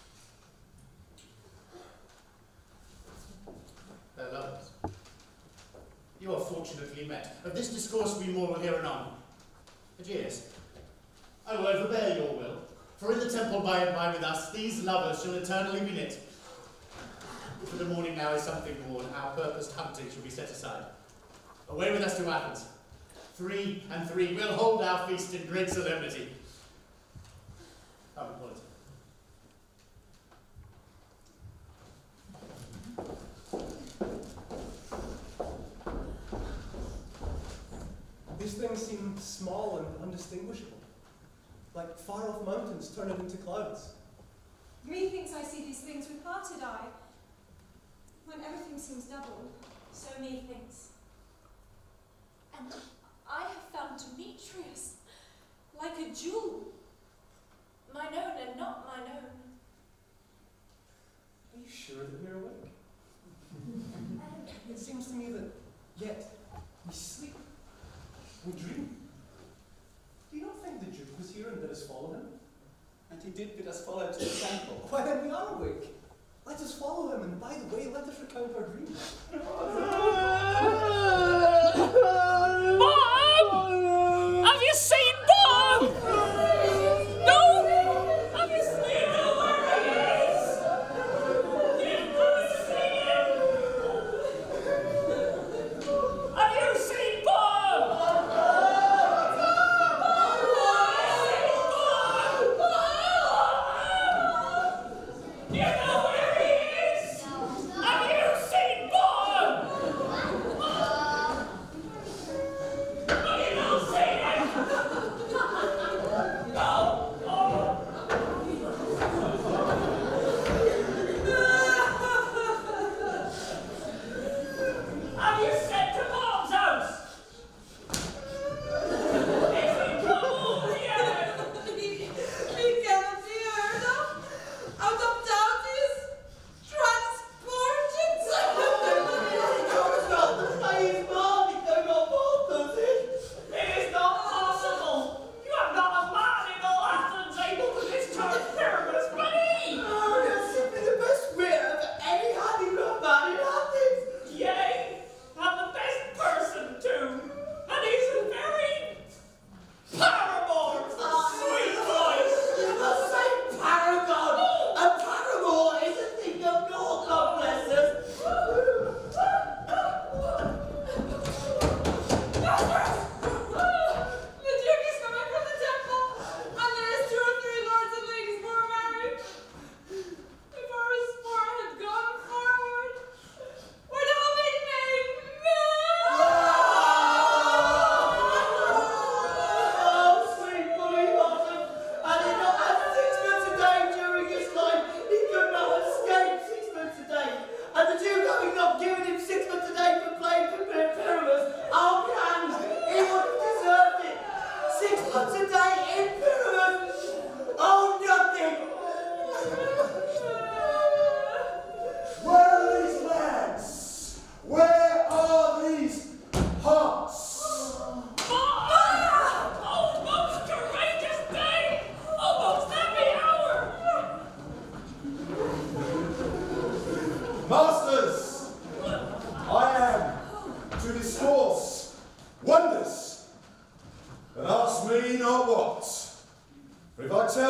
Fair lovers, you are fortunately met. Of this discourse we more will hear anon. Aegeus, I will overbear your will, for in the temple by and by with us, these lovers shall eternally be knit. For the morning now is something worn, our purposed hunting shall be set aside. Away with us to Athens. 3 and 3, we'll hold our feast in great solemnity. Come, Hippolyta. These things seem small and undistinguishable, like far-off mountains turning into clouds. Methinks I see these things with parted eye. When everything seems double, so methinks. And I have found Demetrius, like a jewel, mine own and not mine own. Are you sure that we're awake? It seems to me that yet we sleep, we dream. Do you not think the Duke was here and bid us follow him? And he did bid us follow to the temple. Why then we are awake. Let us follow him, and by the way, let us recount our dreams. Bob! Have you seen Bob? No? Have you seen him where he is? Can't go see him. Have you seen Bob? Do you know where he is? Have you seen Bob?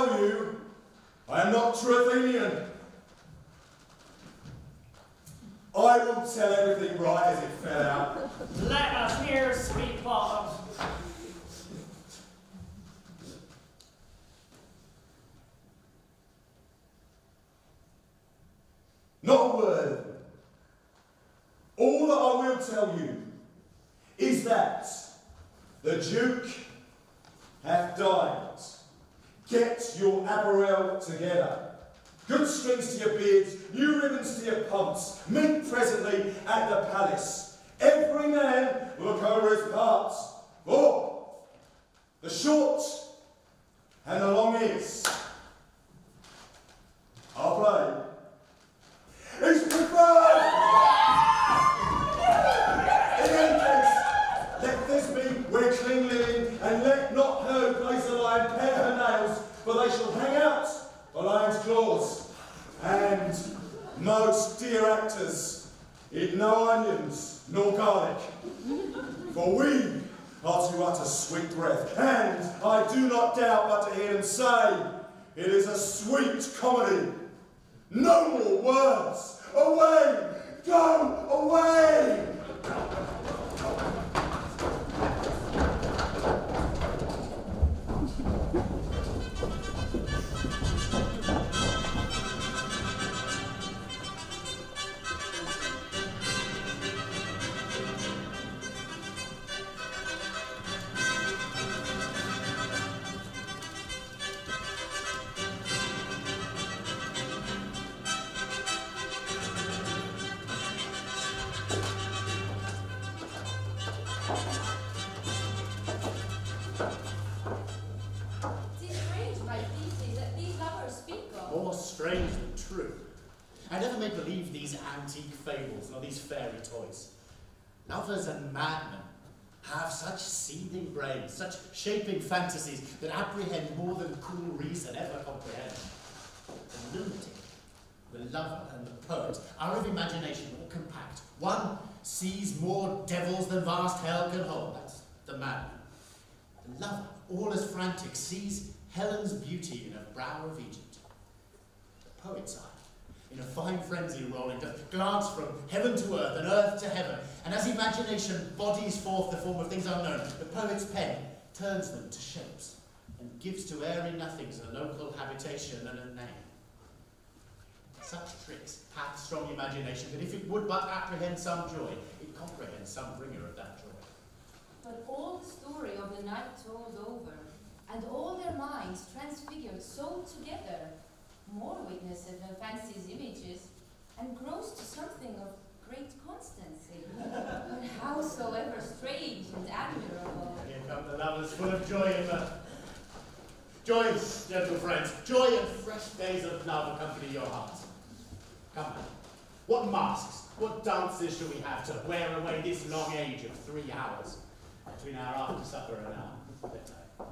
tell you, I am not true Athenian. I will tell everything right as it fell out. Let us hear, sweet bottom. Not a word. All that I will tell you is that the Duke hath died. Get your apparel together. Good strings to your beards, new ribbons to your pumps. Meet presently at the palace. Every man look over his parts. For the short and the long is, our play is preferred. In any case, let Thisbe wear clean linen, and let not her who plays the lion pare her nails, for they shall hang out the lion's claws. And most dear actors, eat no onions nor garlic, for we are to utter sweet breath. And I do not doubt but to hear them say, it is a sweet comedy. No more words. Away! Go away! Strange than true. I never made believe these antique fables nor these fairy toys. Lovers and madmen have such seething brains, such shaping fantasies that apprehend more than cool reason ever comprehend. The lunatic, the lover, and the poet are of imagination more compact. One sees more devils than vast hell can hold. That's the madman. The lover, all as frantic, sees Helen's beauty in a brow of Egypt. Poet's eye, in a fine frenzy rolling, doth glance from heaven to earth and earth to heaven, and as imagination bodies forth the form of things unknown, the poet's pen turns them to shapes, and gives to airy nothings a local habitation and a name. Such tricks hath strong imagination, that if it would but apprehend some joy, it comprehends some bringer of that joy. But all the story of the night told over, and all their minds transfigured so together, more witnesseth than fancy's images, and grows to something of great constancy. But howsoever strange and admirable. Here come the lovers, full of joy in them. Joy, gentle friends, joy and fresh days of love accompany your hearts. Come now, what masks, what dances shall we have to wear away this long age of 3 hours, between our after supper and our bedtime?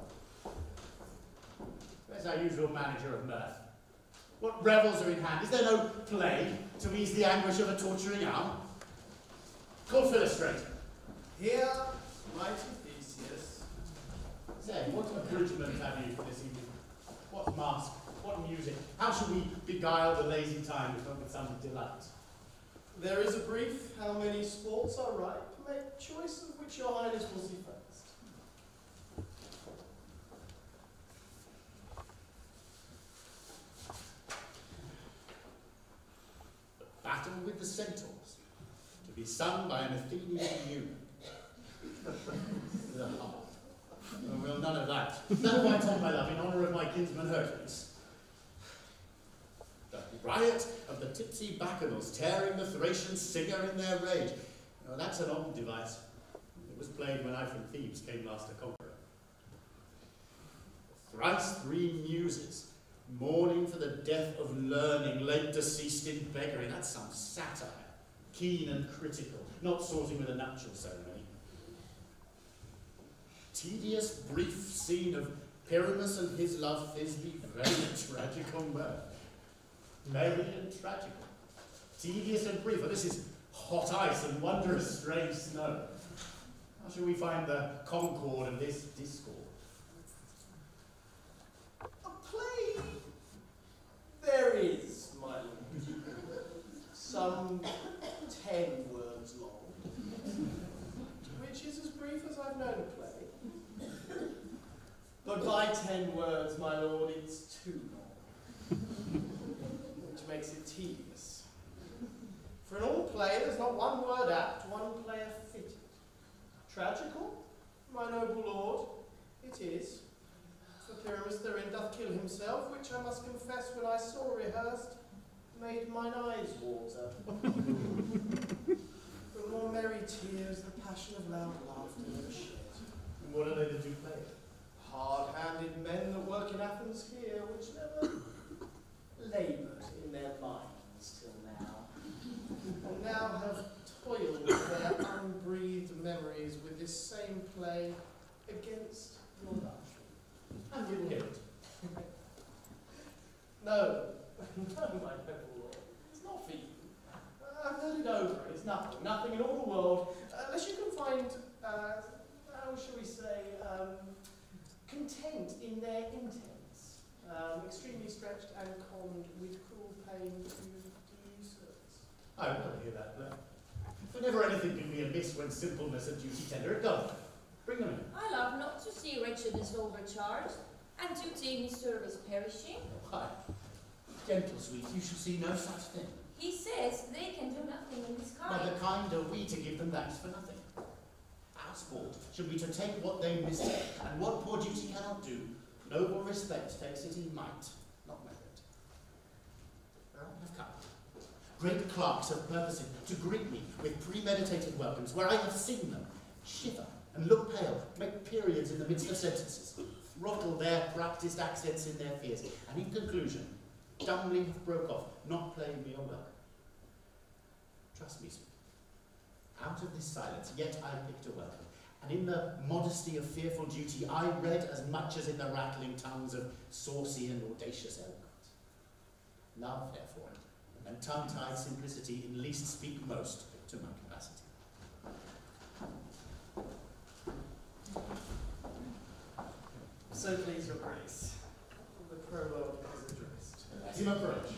Where's our usual manager of mirth? What revels are in hand? Is there no play to ease the anguish of a torturing arm? Call Philostrate. Here, mighty Theseus. Say, what abridgment have you for this evening? What mask? What music? How shall we beguile the lazy time with some delight? There is a brief. How many sports are ripe? Make choice of which your highness will see first. Battle with the centaurs, to be sung by an Athenian eunuch. Oh, well, none of that. That went on, my love, in honour of my kinsman Hercules. The riot of the tipsy bacchanals, tearing the Thracian singer in their rage. Oh, that's an old device. It was played when I from Thebes came last to conquer it. Thrice 3 muses, mourning for the death of learning, late deceased in beggary. That's some satire, keen and critical, not sorting with a nuptial ceremony. Tedious, brief scene of Pyramus and his love Thisbe, very tragical mirth. Merry and tragical. Tedious and brief. Well, this is hot ice and wondrous strange snow. How shall we find the concord of this discord? A play 2 more. Which makes it tedious. For in all play, there's not one word apt, one player fitted. Tragical, my noble lord, it is. For Pyramus therein doth kill himself, which I must confess when I saw rehearsed, made mine eyes water. But more merry tears, the passion of loud laughter never shed. And what are they that do play? Hard-handed men that work in Athens here, which never laboured in their minds till now, and now have toiled their unbreathed memories with this same play against your love. And you hear it. No, no, my noble lord, it's not for you. I've heard it over, it's nothing in all the world, unless you can find, how shall we say, content in their intents, extremely stretched and conned with cruel pain to do you service. I will hear that play. For never anything can be amiss when simpleness and duty tender it doth. Bring them in. I love not to see wretchedness overcharged, and duty in his service perishing. Why? Gentle sweet, you shall see no such thing. He says they can do nothing in this kind. By the kind are we to give them thanks for nothing. Our sport should be to take what they miss, and what poor duty cannot do, noble respect takes it in might, not merit. Well, I've come. Great clerks have purposed to greet me with premeditated welcomes, where I have seen them shiver and look pale, make periods in the midst of sentences, throttle their practised accents in their fears, and in conclusion, dumbly have broke off, not playing me a welcome. Trust me, sweet. Out of this silence, yet I picked a welcome, and in the modesty of fearful duty, I read as much as in the rattling tongues of saucy and audacious eloquence. Love, therefore, and tongue-tied simplicity in least speak most to my capacity. So please your grace, the prologue is addressed. Let him approach.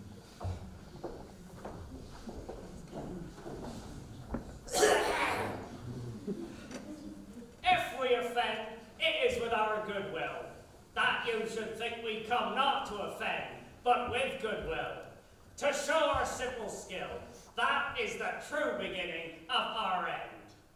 If we offend, it is with our goodwill. That you should think we come not to offend, but with goodwill. To show our simple skill, that is the true beginning of our end.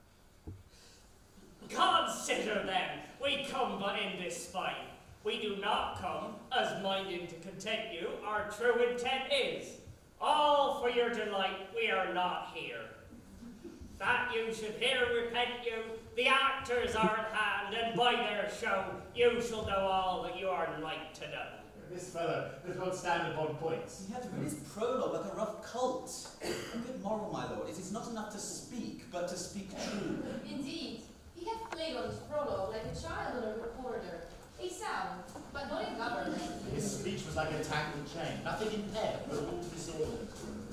Consider then, we come but in despite. We do not come as minded to content you, our true intent is. All for your delight, we are not here. That you should here repent you, the actors are at hand, and by their show you shall know all that you are like to know. This fellow does not stand upon points. He had to read his prologue like a rough cult. A good moral, my lord. It is not enough to speak, but to speak true. Indeed, he hath played on his prologue like a child on a recorder. A sound, but not in government. His speech was like a tangled chain, nothing impaired, but all disordered.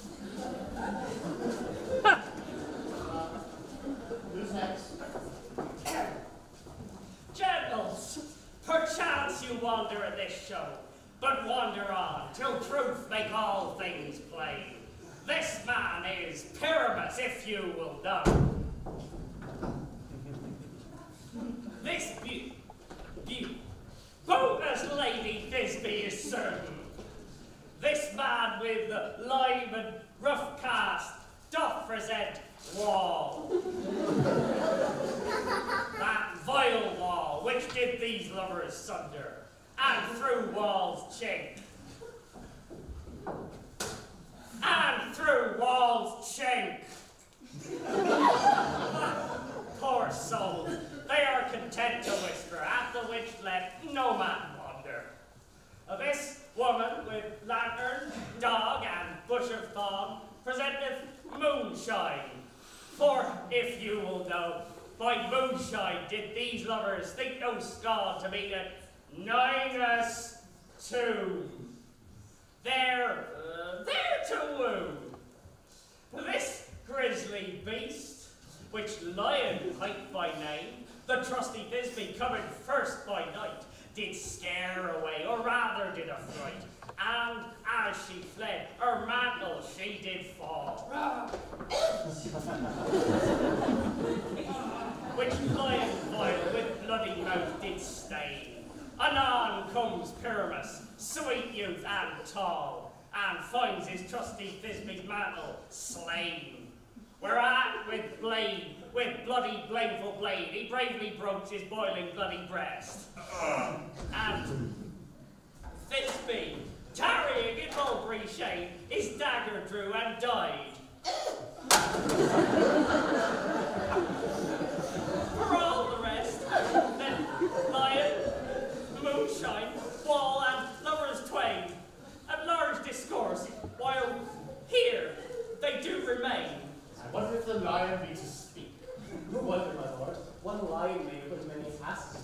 Who's next? Gentles, perchance you wander at this show, but wander on, till truth make all things plain. This man is Pyramus, if you will know. This beauteous Lady Thisbe is certain. This man with the lime and rough cast doth present Wall. That vile wall which did these lovers sunder, and through Wall's chink. And through Wall's chink. Poor souls, they are content to whisper, at the which let no man wander. This woman with lantern, dog, and bush of thorn presenteth moonshine. For if you will know, by moonshine did these lovers think no scar to meet at 9-2. There to woo. This grisly beast, which Lion hight by name, the trusty Thisbe coming first by night, did scare away, or rather did affright, and as she fled, her mantle she did fall. Which Lion vile with bloody mouth did stain, Anon comes Pyramus, sweet youth and tall, and finds his trusty Thisbe's mantle slain. Whereat with bloody blameful blade, he bravely broke his boiling bloody breast. And Thisbe, tarrying in mulberry shade, his dagger drew and died. For all the rest, then lion, moonshine, wall, and lovers twain, at large discourse, while here they do remain. I wonder if the lion be to speak. No wonder, my lord. One lion may put many asses.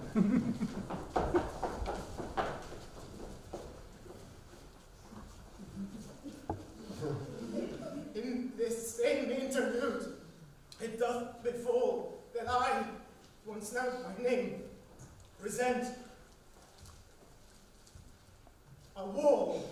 In this same interlude, it doth befall that I, once known by name, present a wall.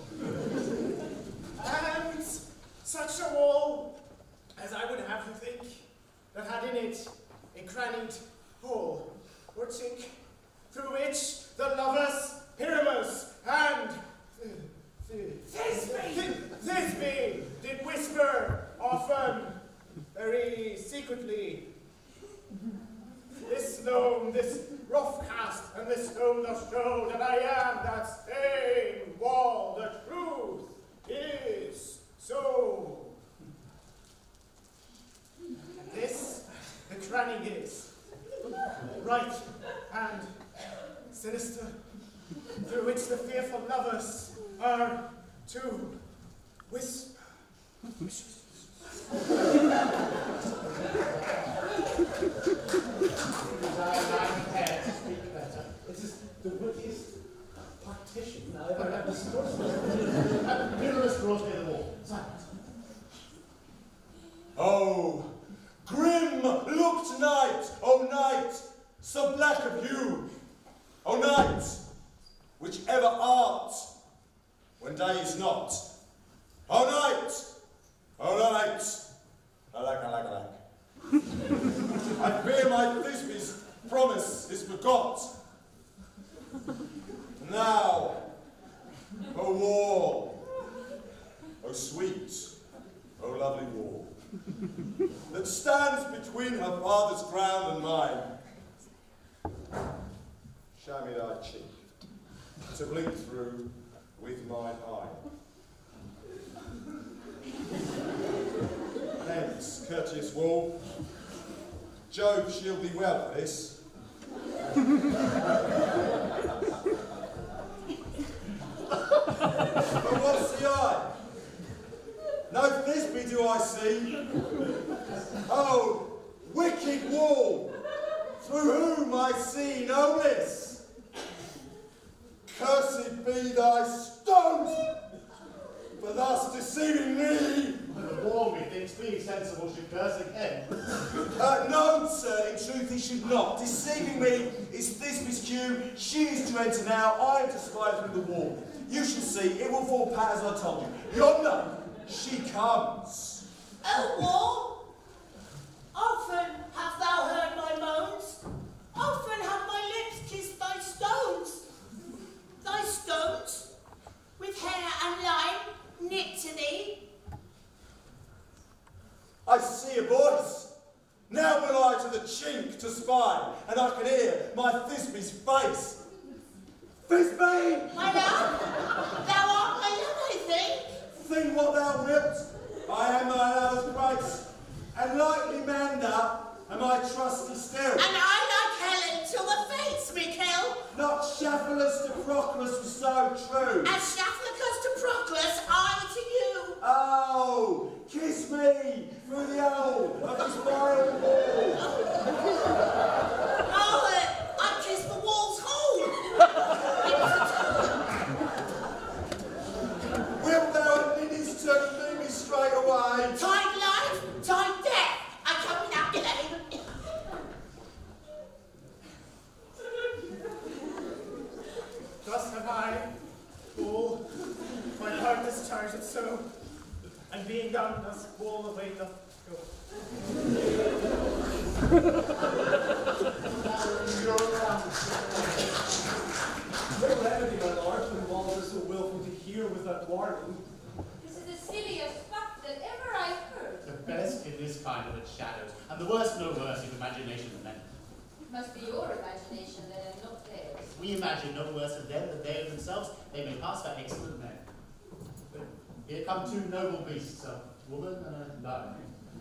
And such a wall as I would have you think, that had in it a crannied hole or chink, through which the lovers Pyramus and Thisbe did whisper often, very secretly. This stone, this rough cast, and this stone doth show that I am that same wall. The truth is so. And this the cranny is, right and sinister, through which the fearful lovers are to whisper. It is the wittiest partition I ever had discoursed. Pyramus draws near the wall. Silence. Oh, grim-looked night, O night, so black of hue, O night, whichever art, when day is not, O night, alack. I fear my Thisbe's promise is forgot. Now, O wall, O sweet, O lovely wall, that stands between her father's ground and mine. Show me thy cheek, to blink through with mine eye. Hence, courteous wall, Jove shield thee well for this. But what's the eye? No Thisbe do I see. Oh, wicked wall, through whom I see no bliss. Cursed be thy stones, for thus deceiving me. The wall, methinks, being sensible, should curse again. No, sir, in truth he should not. Deceiving me is Thisbe's cue. She is to enter now. I am to spy through the wall. You shall see, it will fall pat as I told you. Yonder, she comes. Oh, wall, often hast thou heard my moans. Often have my lips kissed thy stones. Thy stones, with hair and lime, knit to thee. I see a voice. Now will I to the chink to spy, and I can hear my Thisbe's face. Thisbe! My love, thou art my love, I think. Think what thou wilt. I am my love's grace, and like Leander am I trusty still. And I like Helen till the fates me kill. Not Shaphalus to Proclus was so true. As Shaphalus to Proclus, I to you. Oh, kiss me through the hole of this vile wall. Oh, I kiss the wall's hole. Wilt thou and Ninny's turn leave me straight away? Tide life, tide death. I come without delay. Thus have I, fool, my heart discharged it so, and being done, thus wall away doth go. Your Great remedy, my lord, when Walter is so willful to hear without warning. This is the silliest fact that ever I heard. The best in this kind of its shadows, and the worst no worse in imagination of men. It must be your imagination then, and not theirs. We imagine no worse of them than they of themselves. They may pass for excellent men. But here come two noble beasts, a woman and a lion.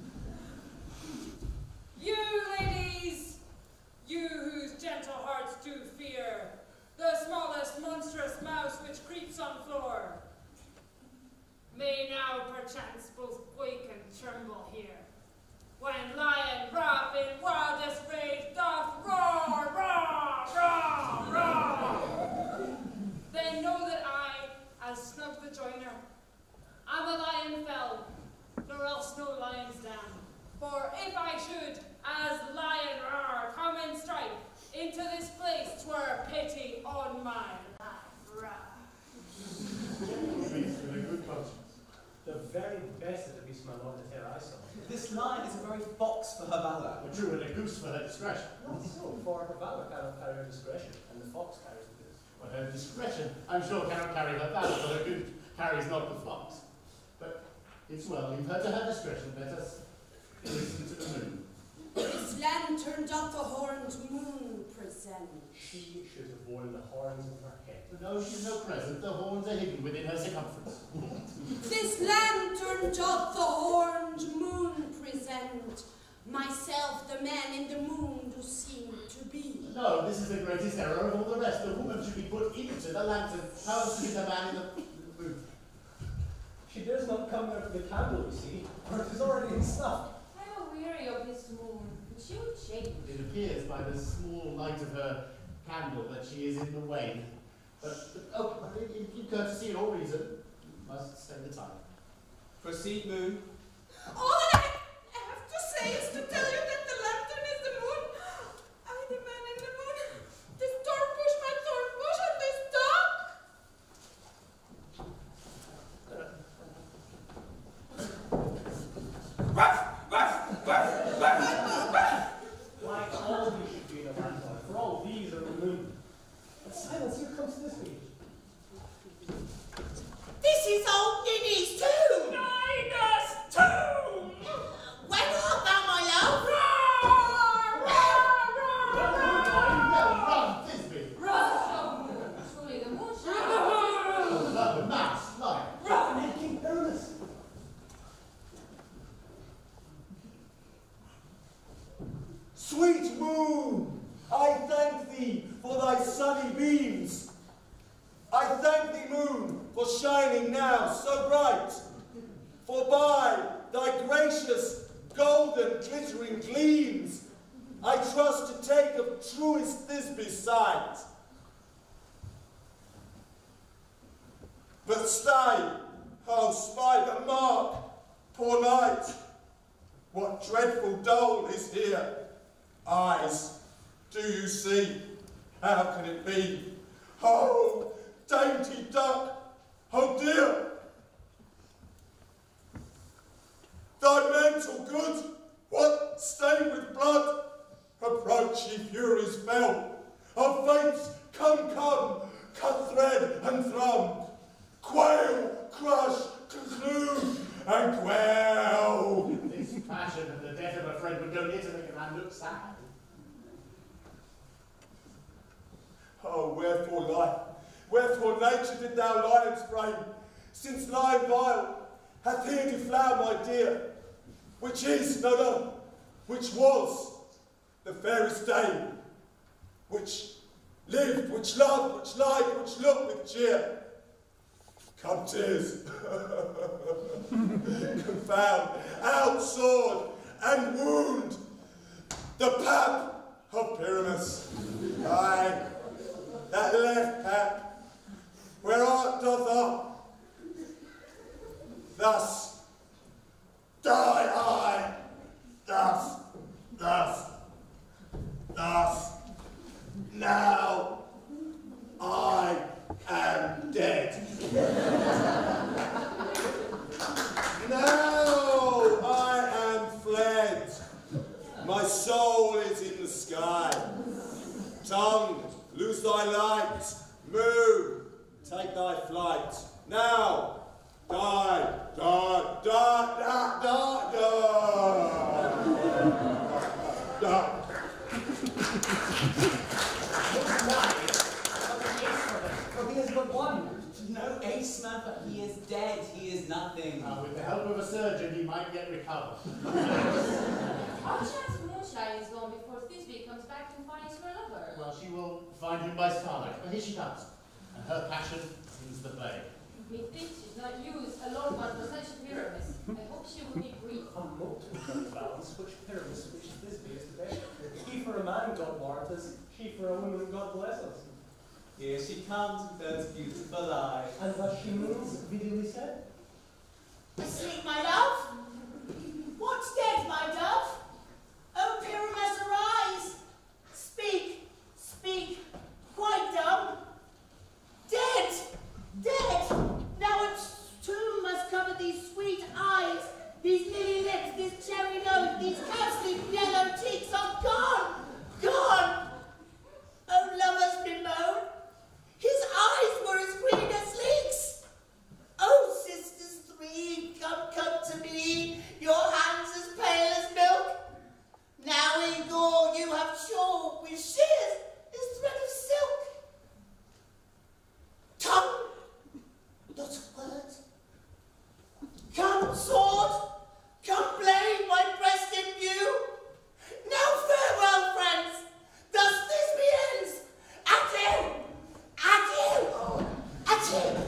You, ladies, you whose gentle hearts do fear, the smallest monstrous mouse which creeps on floor, may now perchance both quake and tremble here, when lion wrath in wildest rage doth roar, roar, roar, roar. Then know that I, as Snug the joiner, am a lion fell, nor else no lion's dam. For if I should, as lion roar, come in strife into this place, 'twere pity on my life. With a good conscience. The very best of the beast, my lord, that e'er I saw. This lion is a very fox for her valour. A true and a goose for her discretion. Not so, for her valour cannot carry her discretion, and the fox carries the goose. Well, her discretion, I'm sure, cannot carry her valour, but her goose carries not the fox. But it's well, leave her to her discretion. Let us listen to the moon. This lantern doth the horned moon present. She should have worn the horns in her head. No, she's no present. The horns are hidden within her circumference. This lantern doth the horned moon present. Myself the man in the moon do seem to be. No, this is the greatest error of all the rest. The woman should be put into the lantern. How else is the man in the moon? She dares not come there for the candle, you see, for it is already in snuff. I am weary of this moon, which you change. It appears by the small light of her candle that she is in the wane. But in courtesy and all reason, you must stay the time. Proceed, moon. All that I have to say is to tell you that the lantern is the moon. I, the man in the moon. This thorn bush, my thorn bush, and this dog. Why, all of you should be in a lantern, for all these are the moon. But silence, here comes this page. This is old Ninny's tomb! Nina's tomb! When art thou, my love? Run, Thisbe! Truly the moonshine. The mouse, lion. Run, King Pyramus! Sweet moon, I thank thee for thy sunny beams. I thank thee, moon, for shining now so bright. For by thy gracious, golden, glittering gleams, I trust to take of truest Thisbe's sight. But stay, oh, spy the mark, poor knight. What dreadful dole is here? Eyes, do you see? How can it be? Oh, dainty duck, oh dear! Thy mental good, what stained with blood? Approach, ye furies fell, of fates come, cut thread and thrum, quail, crush, conclude, and quail. This passion and the death of a friend would go near to make a man look sad. Oh, wherefore life, wherefore nature did thou lions frame, since lion vile hath here deflowered my dear, which is, no, which was the fairest dame, which lived, which loved, which lied, which looked with cheer. Come, tears, confound, outsword, and wound the pap of Pyramus. Aye, that left pap, where art doth up, thus die I, thus, now I am dead. Now I am fled, my soul is in the sky. Tongue, loose thy light, moon. take thy flight. Now, die, die, die, die, die, die. Die. For he is but one. No ace man, but he is dead. He is nothing. With the help of a surgeon, he might yet recover. Perchance Moonshine is gone before Thisbe comes back and finds her lover. Well, she will find him by starlight. But here she comes. And her passion is the plague. Methinks she's not used a long one for such a Pyramus. I hope she will be brief. A multitude of balance which Pyramus wishes Thisbe is the best. He for a man, God warrant us. She for a woman, God bless us. Here she comes with those beautiful eyes. And what she means, videoly said? Asleep, my love? What's dead, my dove? Oh, Pyramus, arise! Speak, speak, quite dumb. Dead, dead! Now a tomb must cover these sweet eyes, these lily lips, this cherry nose, these cowslip yellow cheeks are gone, gone! Oh, lovers bemoan, his eyes were as green as leeks. Oh, sisters three, come, come to me, your hands as pale as milk. Now in gore you have shawled with shears as thread of silk. Tongue, not a word. Come, sword, come blade my breast in view. Now farewell, friends, thus this ends. Adieu, adieu, adieu.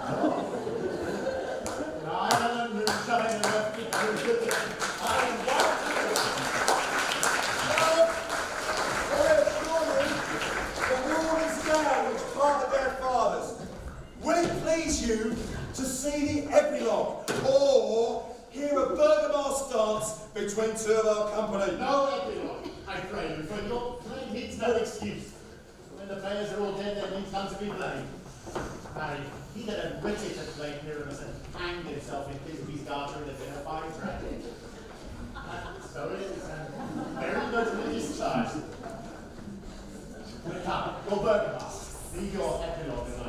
Will it please you to see the epilogue, or hear a Bergamasque dance between two of our company? No epilogue, I pray you, for your play needs no excuse. When the players are all dead, there needs none to be blamed. Marry, he that had witted to play Pyramus and hanged himself in Thisbe's garter in a dinner fine trade. So it is, and very good to be discharged. But come, your Bergamasque, leave your epilogue alone.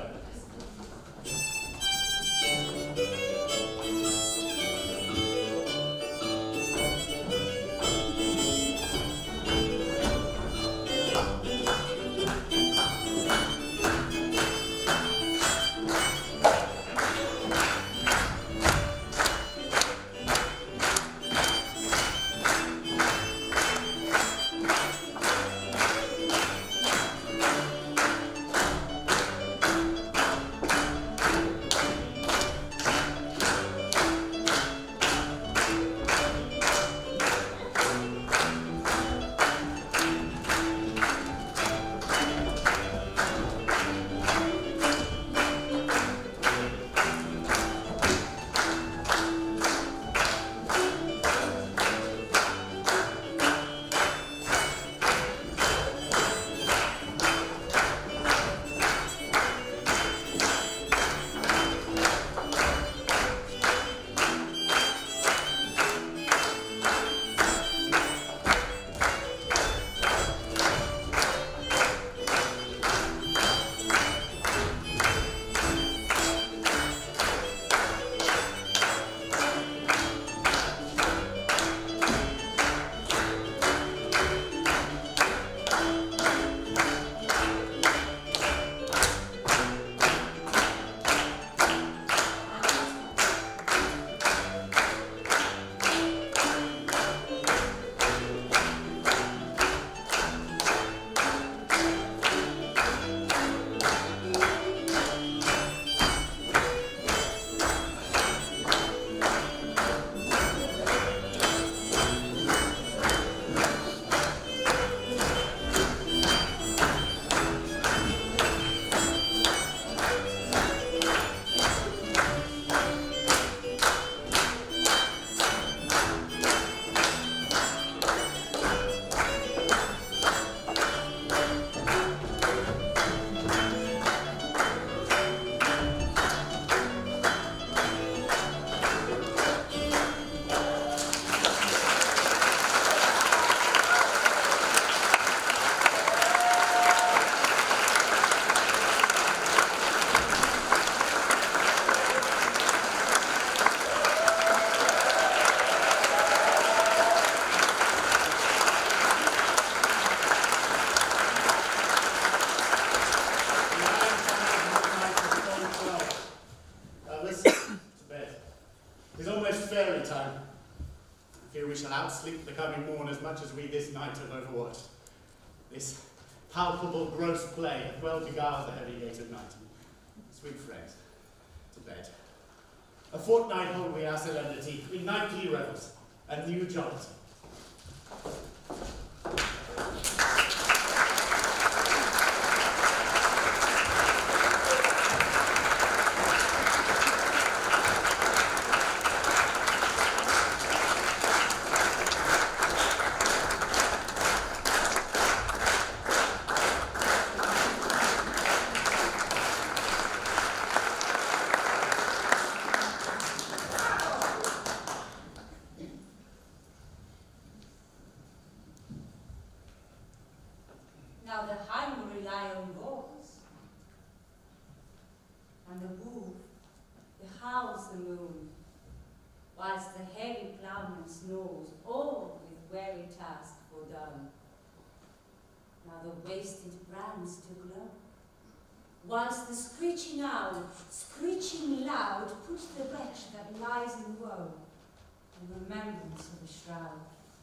fairy time. I fear we shall outsleep the coming morn as much as we this night have overwatched. This palpable gross play hath well beguiled the heavy gate of night. Sweet friends, to bed. A fortnight hold we our solemnity, in nightly revels, and new jollity. Now the hungry lion roars, and the wolf, the howls the moon, whilst the heavy ploughman snores, all with weary task fordone. Now the wasted brands do glow, whilst the screeching owl, screeching loud, puts the wretch that lies in woe in remembrance of the shroud.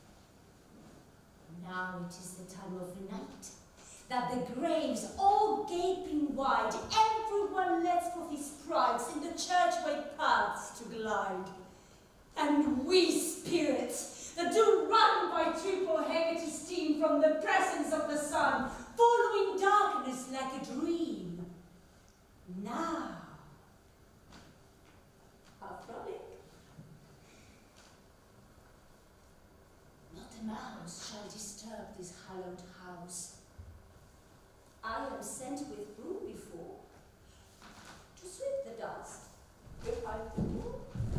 Now it is the time of night, that the graves all gaping wide, everyone lets forth his sprites in the churchway paths to glide. And we spirits, that do run by troop or heavy to steam from the presence of the sun, following darkness like a dream, now are frolic. Not a mouse shall disturb this hallowed house. I am sent with broom before, to sweep the dust behind the door.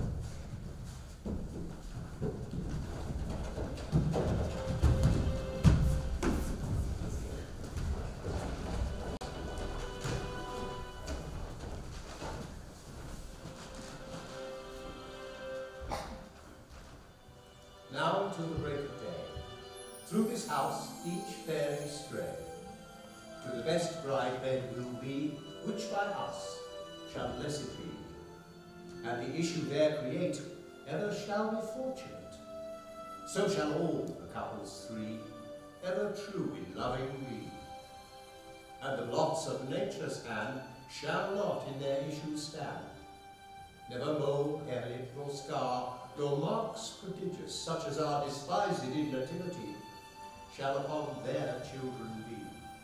Now till the break of day, through this house each fairy stray, to the best bride bed will be, which by us shall blessed be, and the issue there create ever shall be fortunate. So shall all the couples three ever true in loving be, and the blots of nature's hand shall not in their issue stand. Never mole, hairlip, nor scar, nor marks prodigious, such as are despised in nativity, shall upon their children be.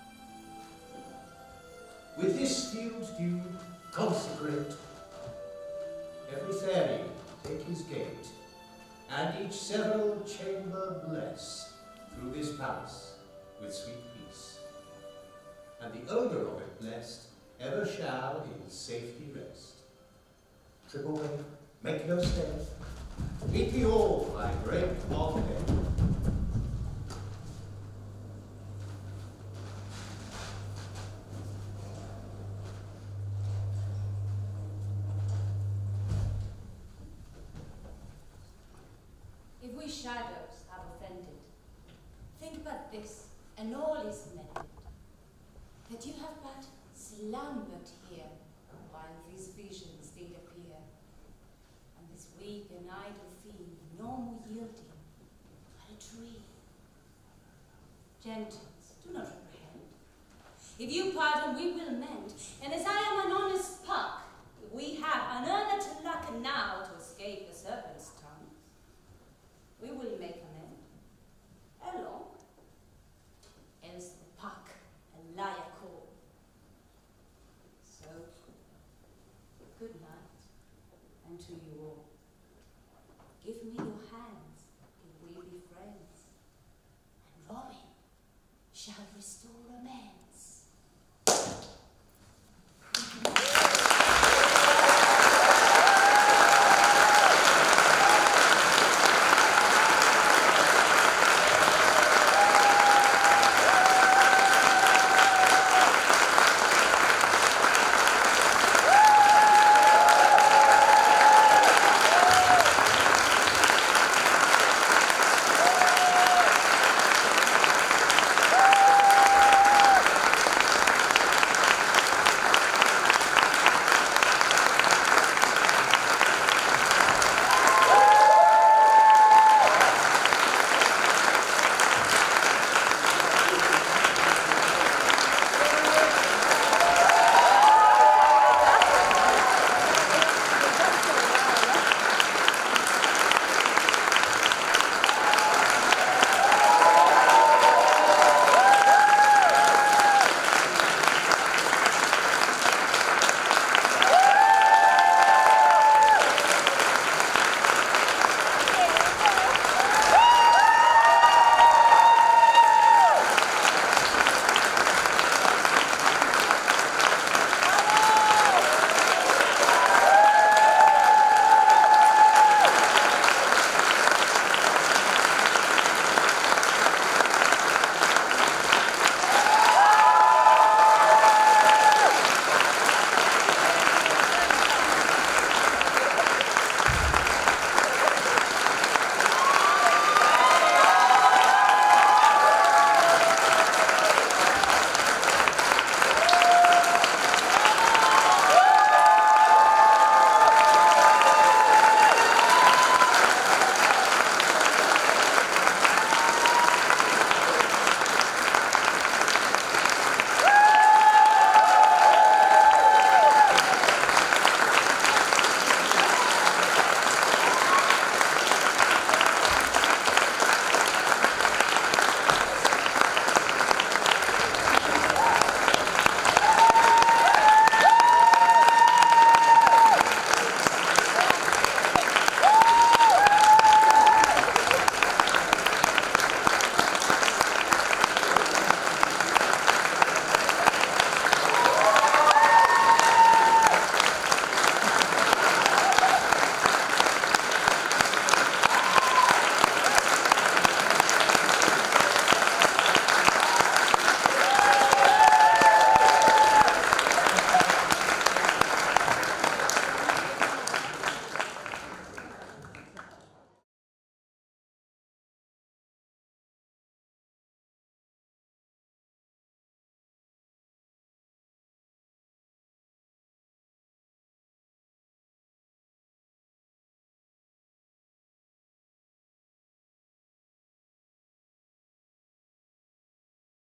With this field dew consecrate, every fairy take his gate, and each several chamber bless, through this palace with sweet peace. And the owner of it blessed ever shall in safety rest. Trip away, make no stay, meet ye all by break of day. If we shadows have offended, think but this, and all is mended, that you have but slumbered here, while these visions did appear, and this weak and idle theme no more yielding, but a dream. Gentles, do not reprehend. If you pardon, we will mend, and as I am an honest puck, we have unearned luck now to escape the serpent's tongue. We will make amend, ere long, else the puck a liar call. So, good night, and to you all.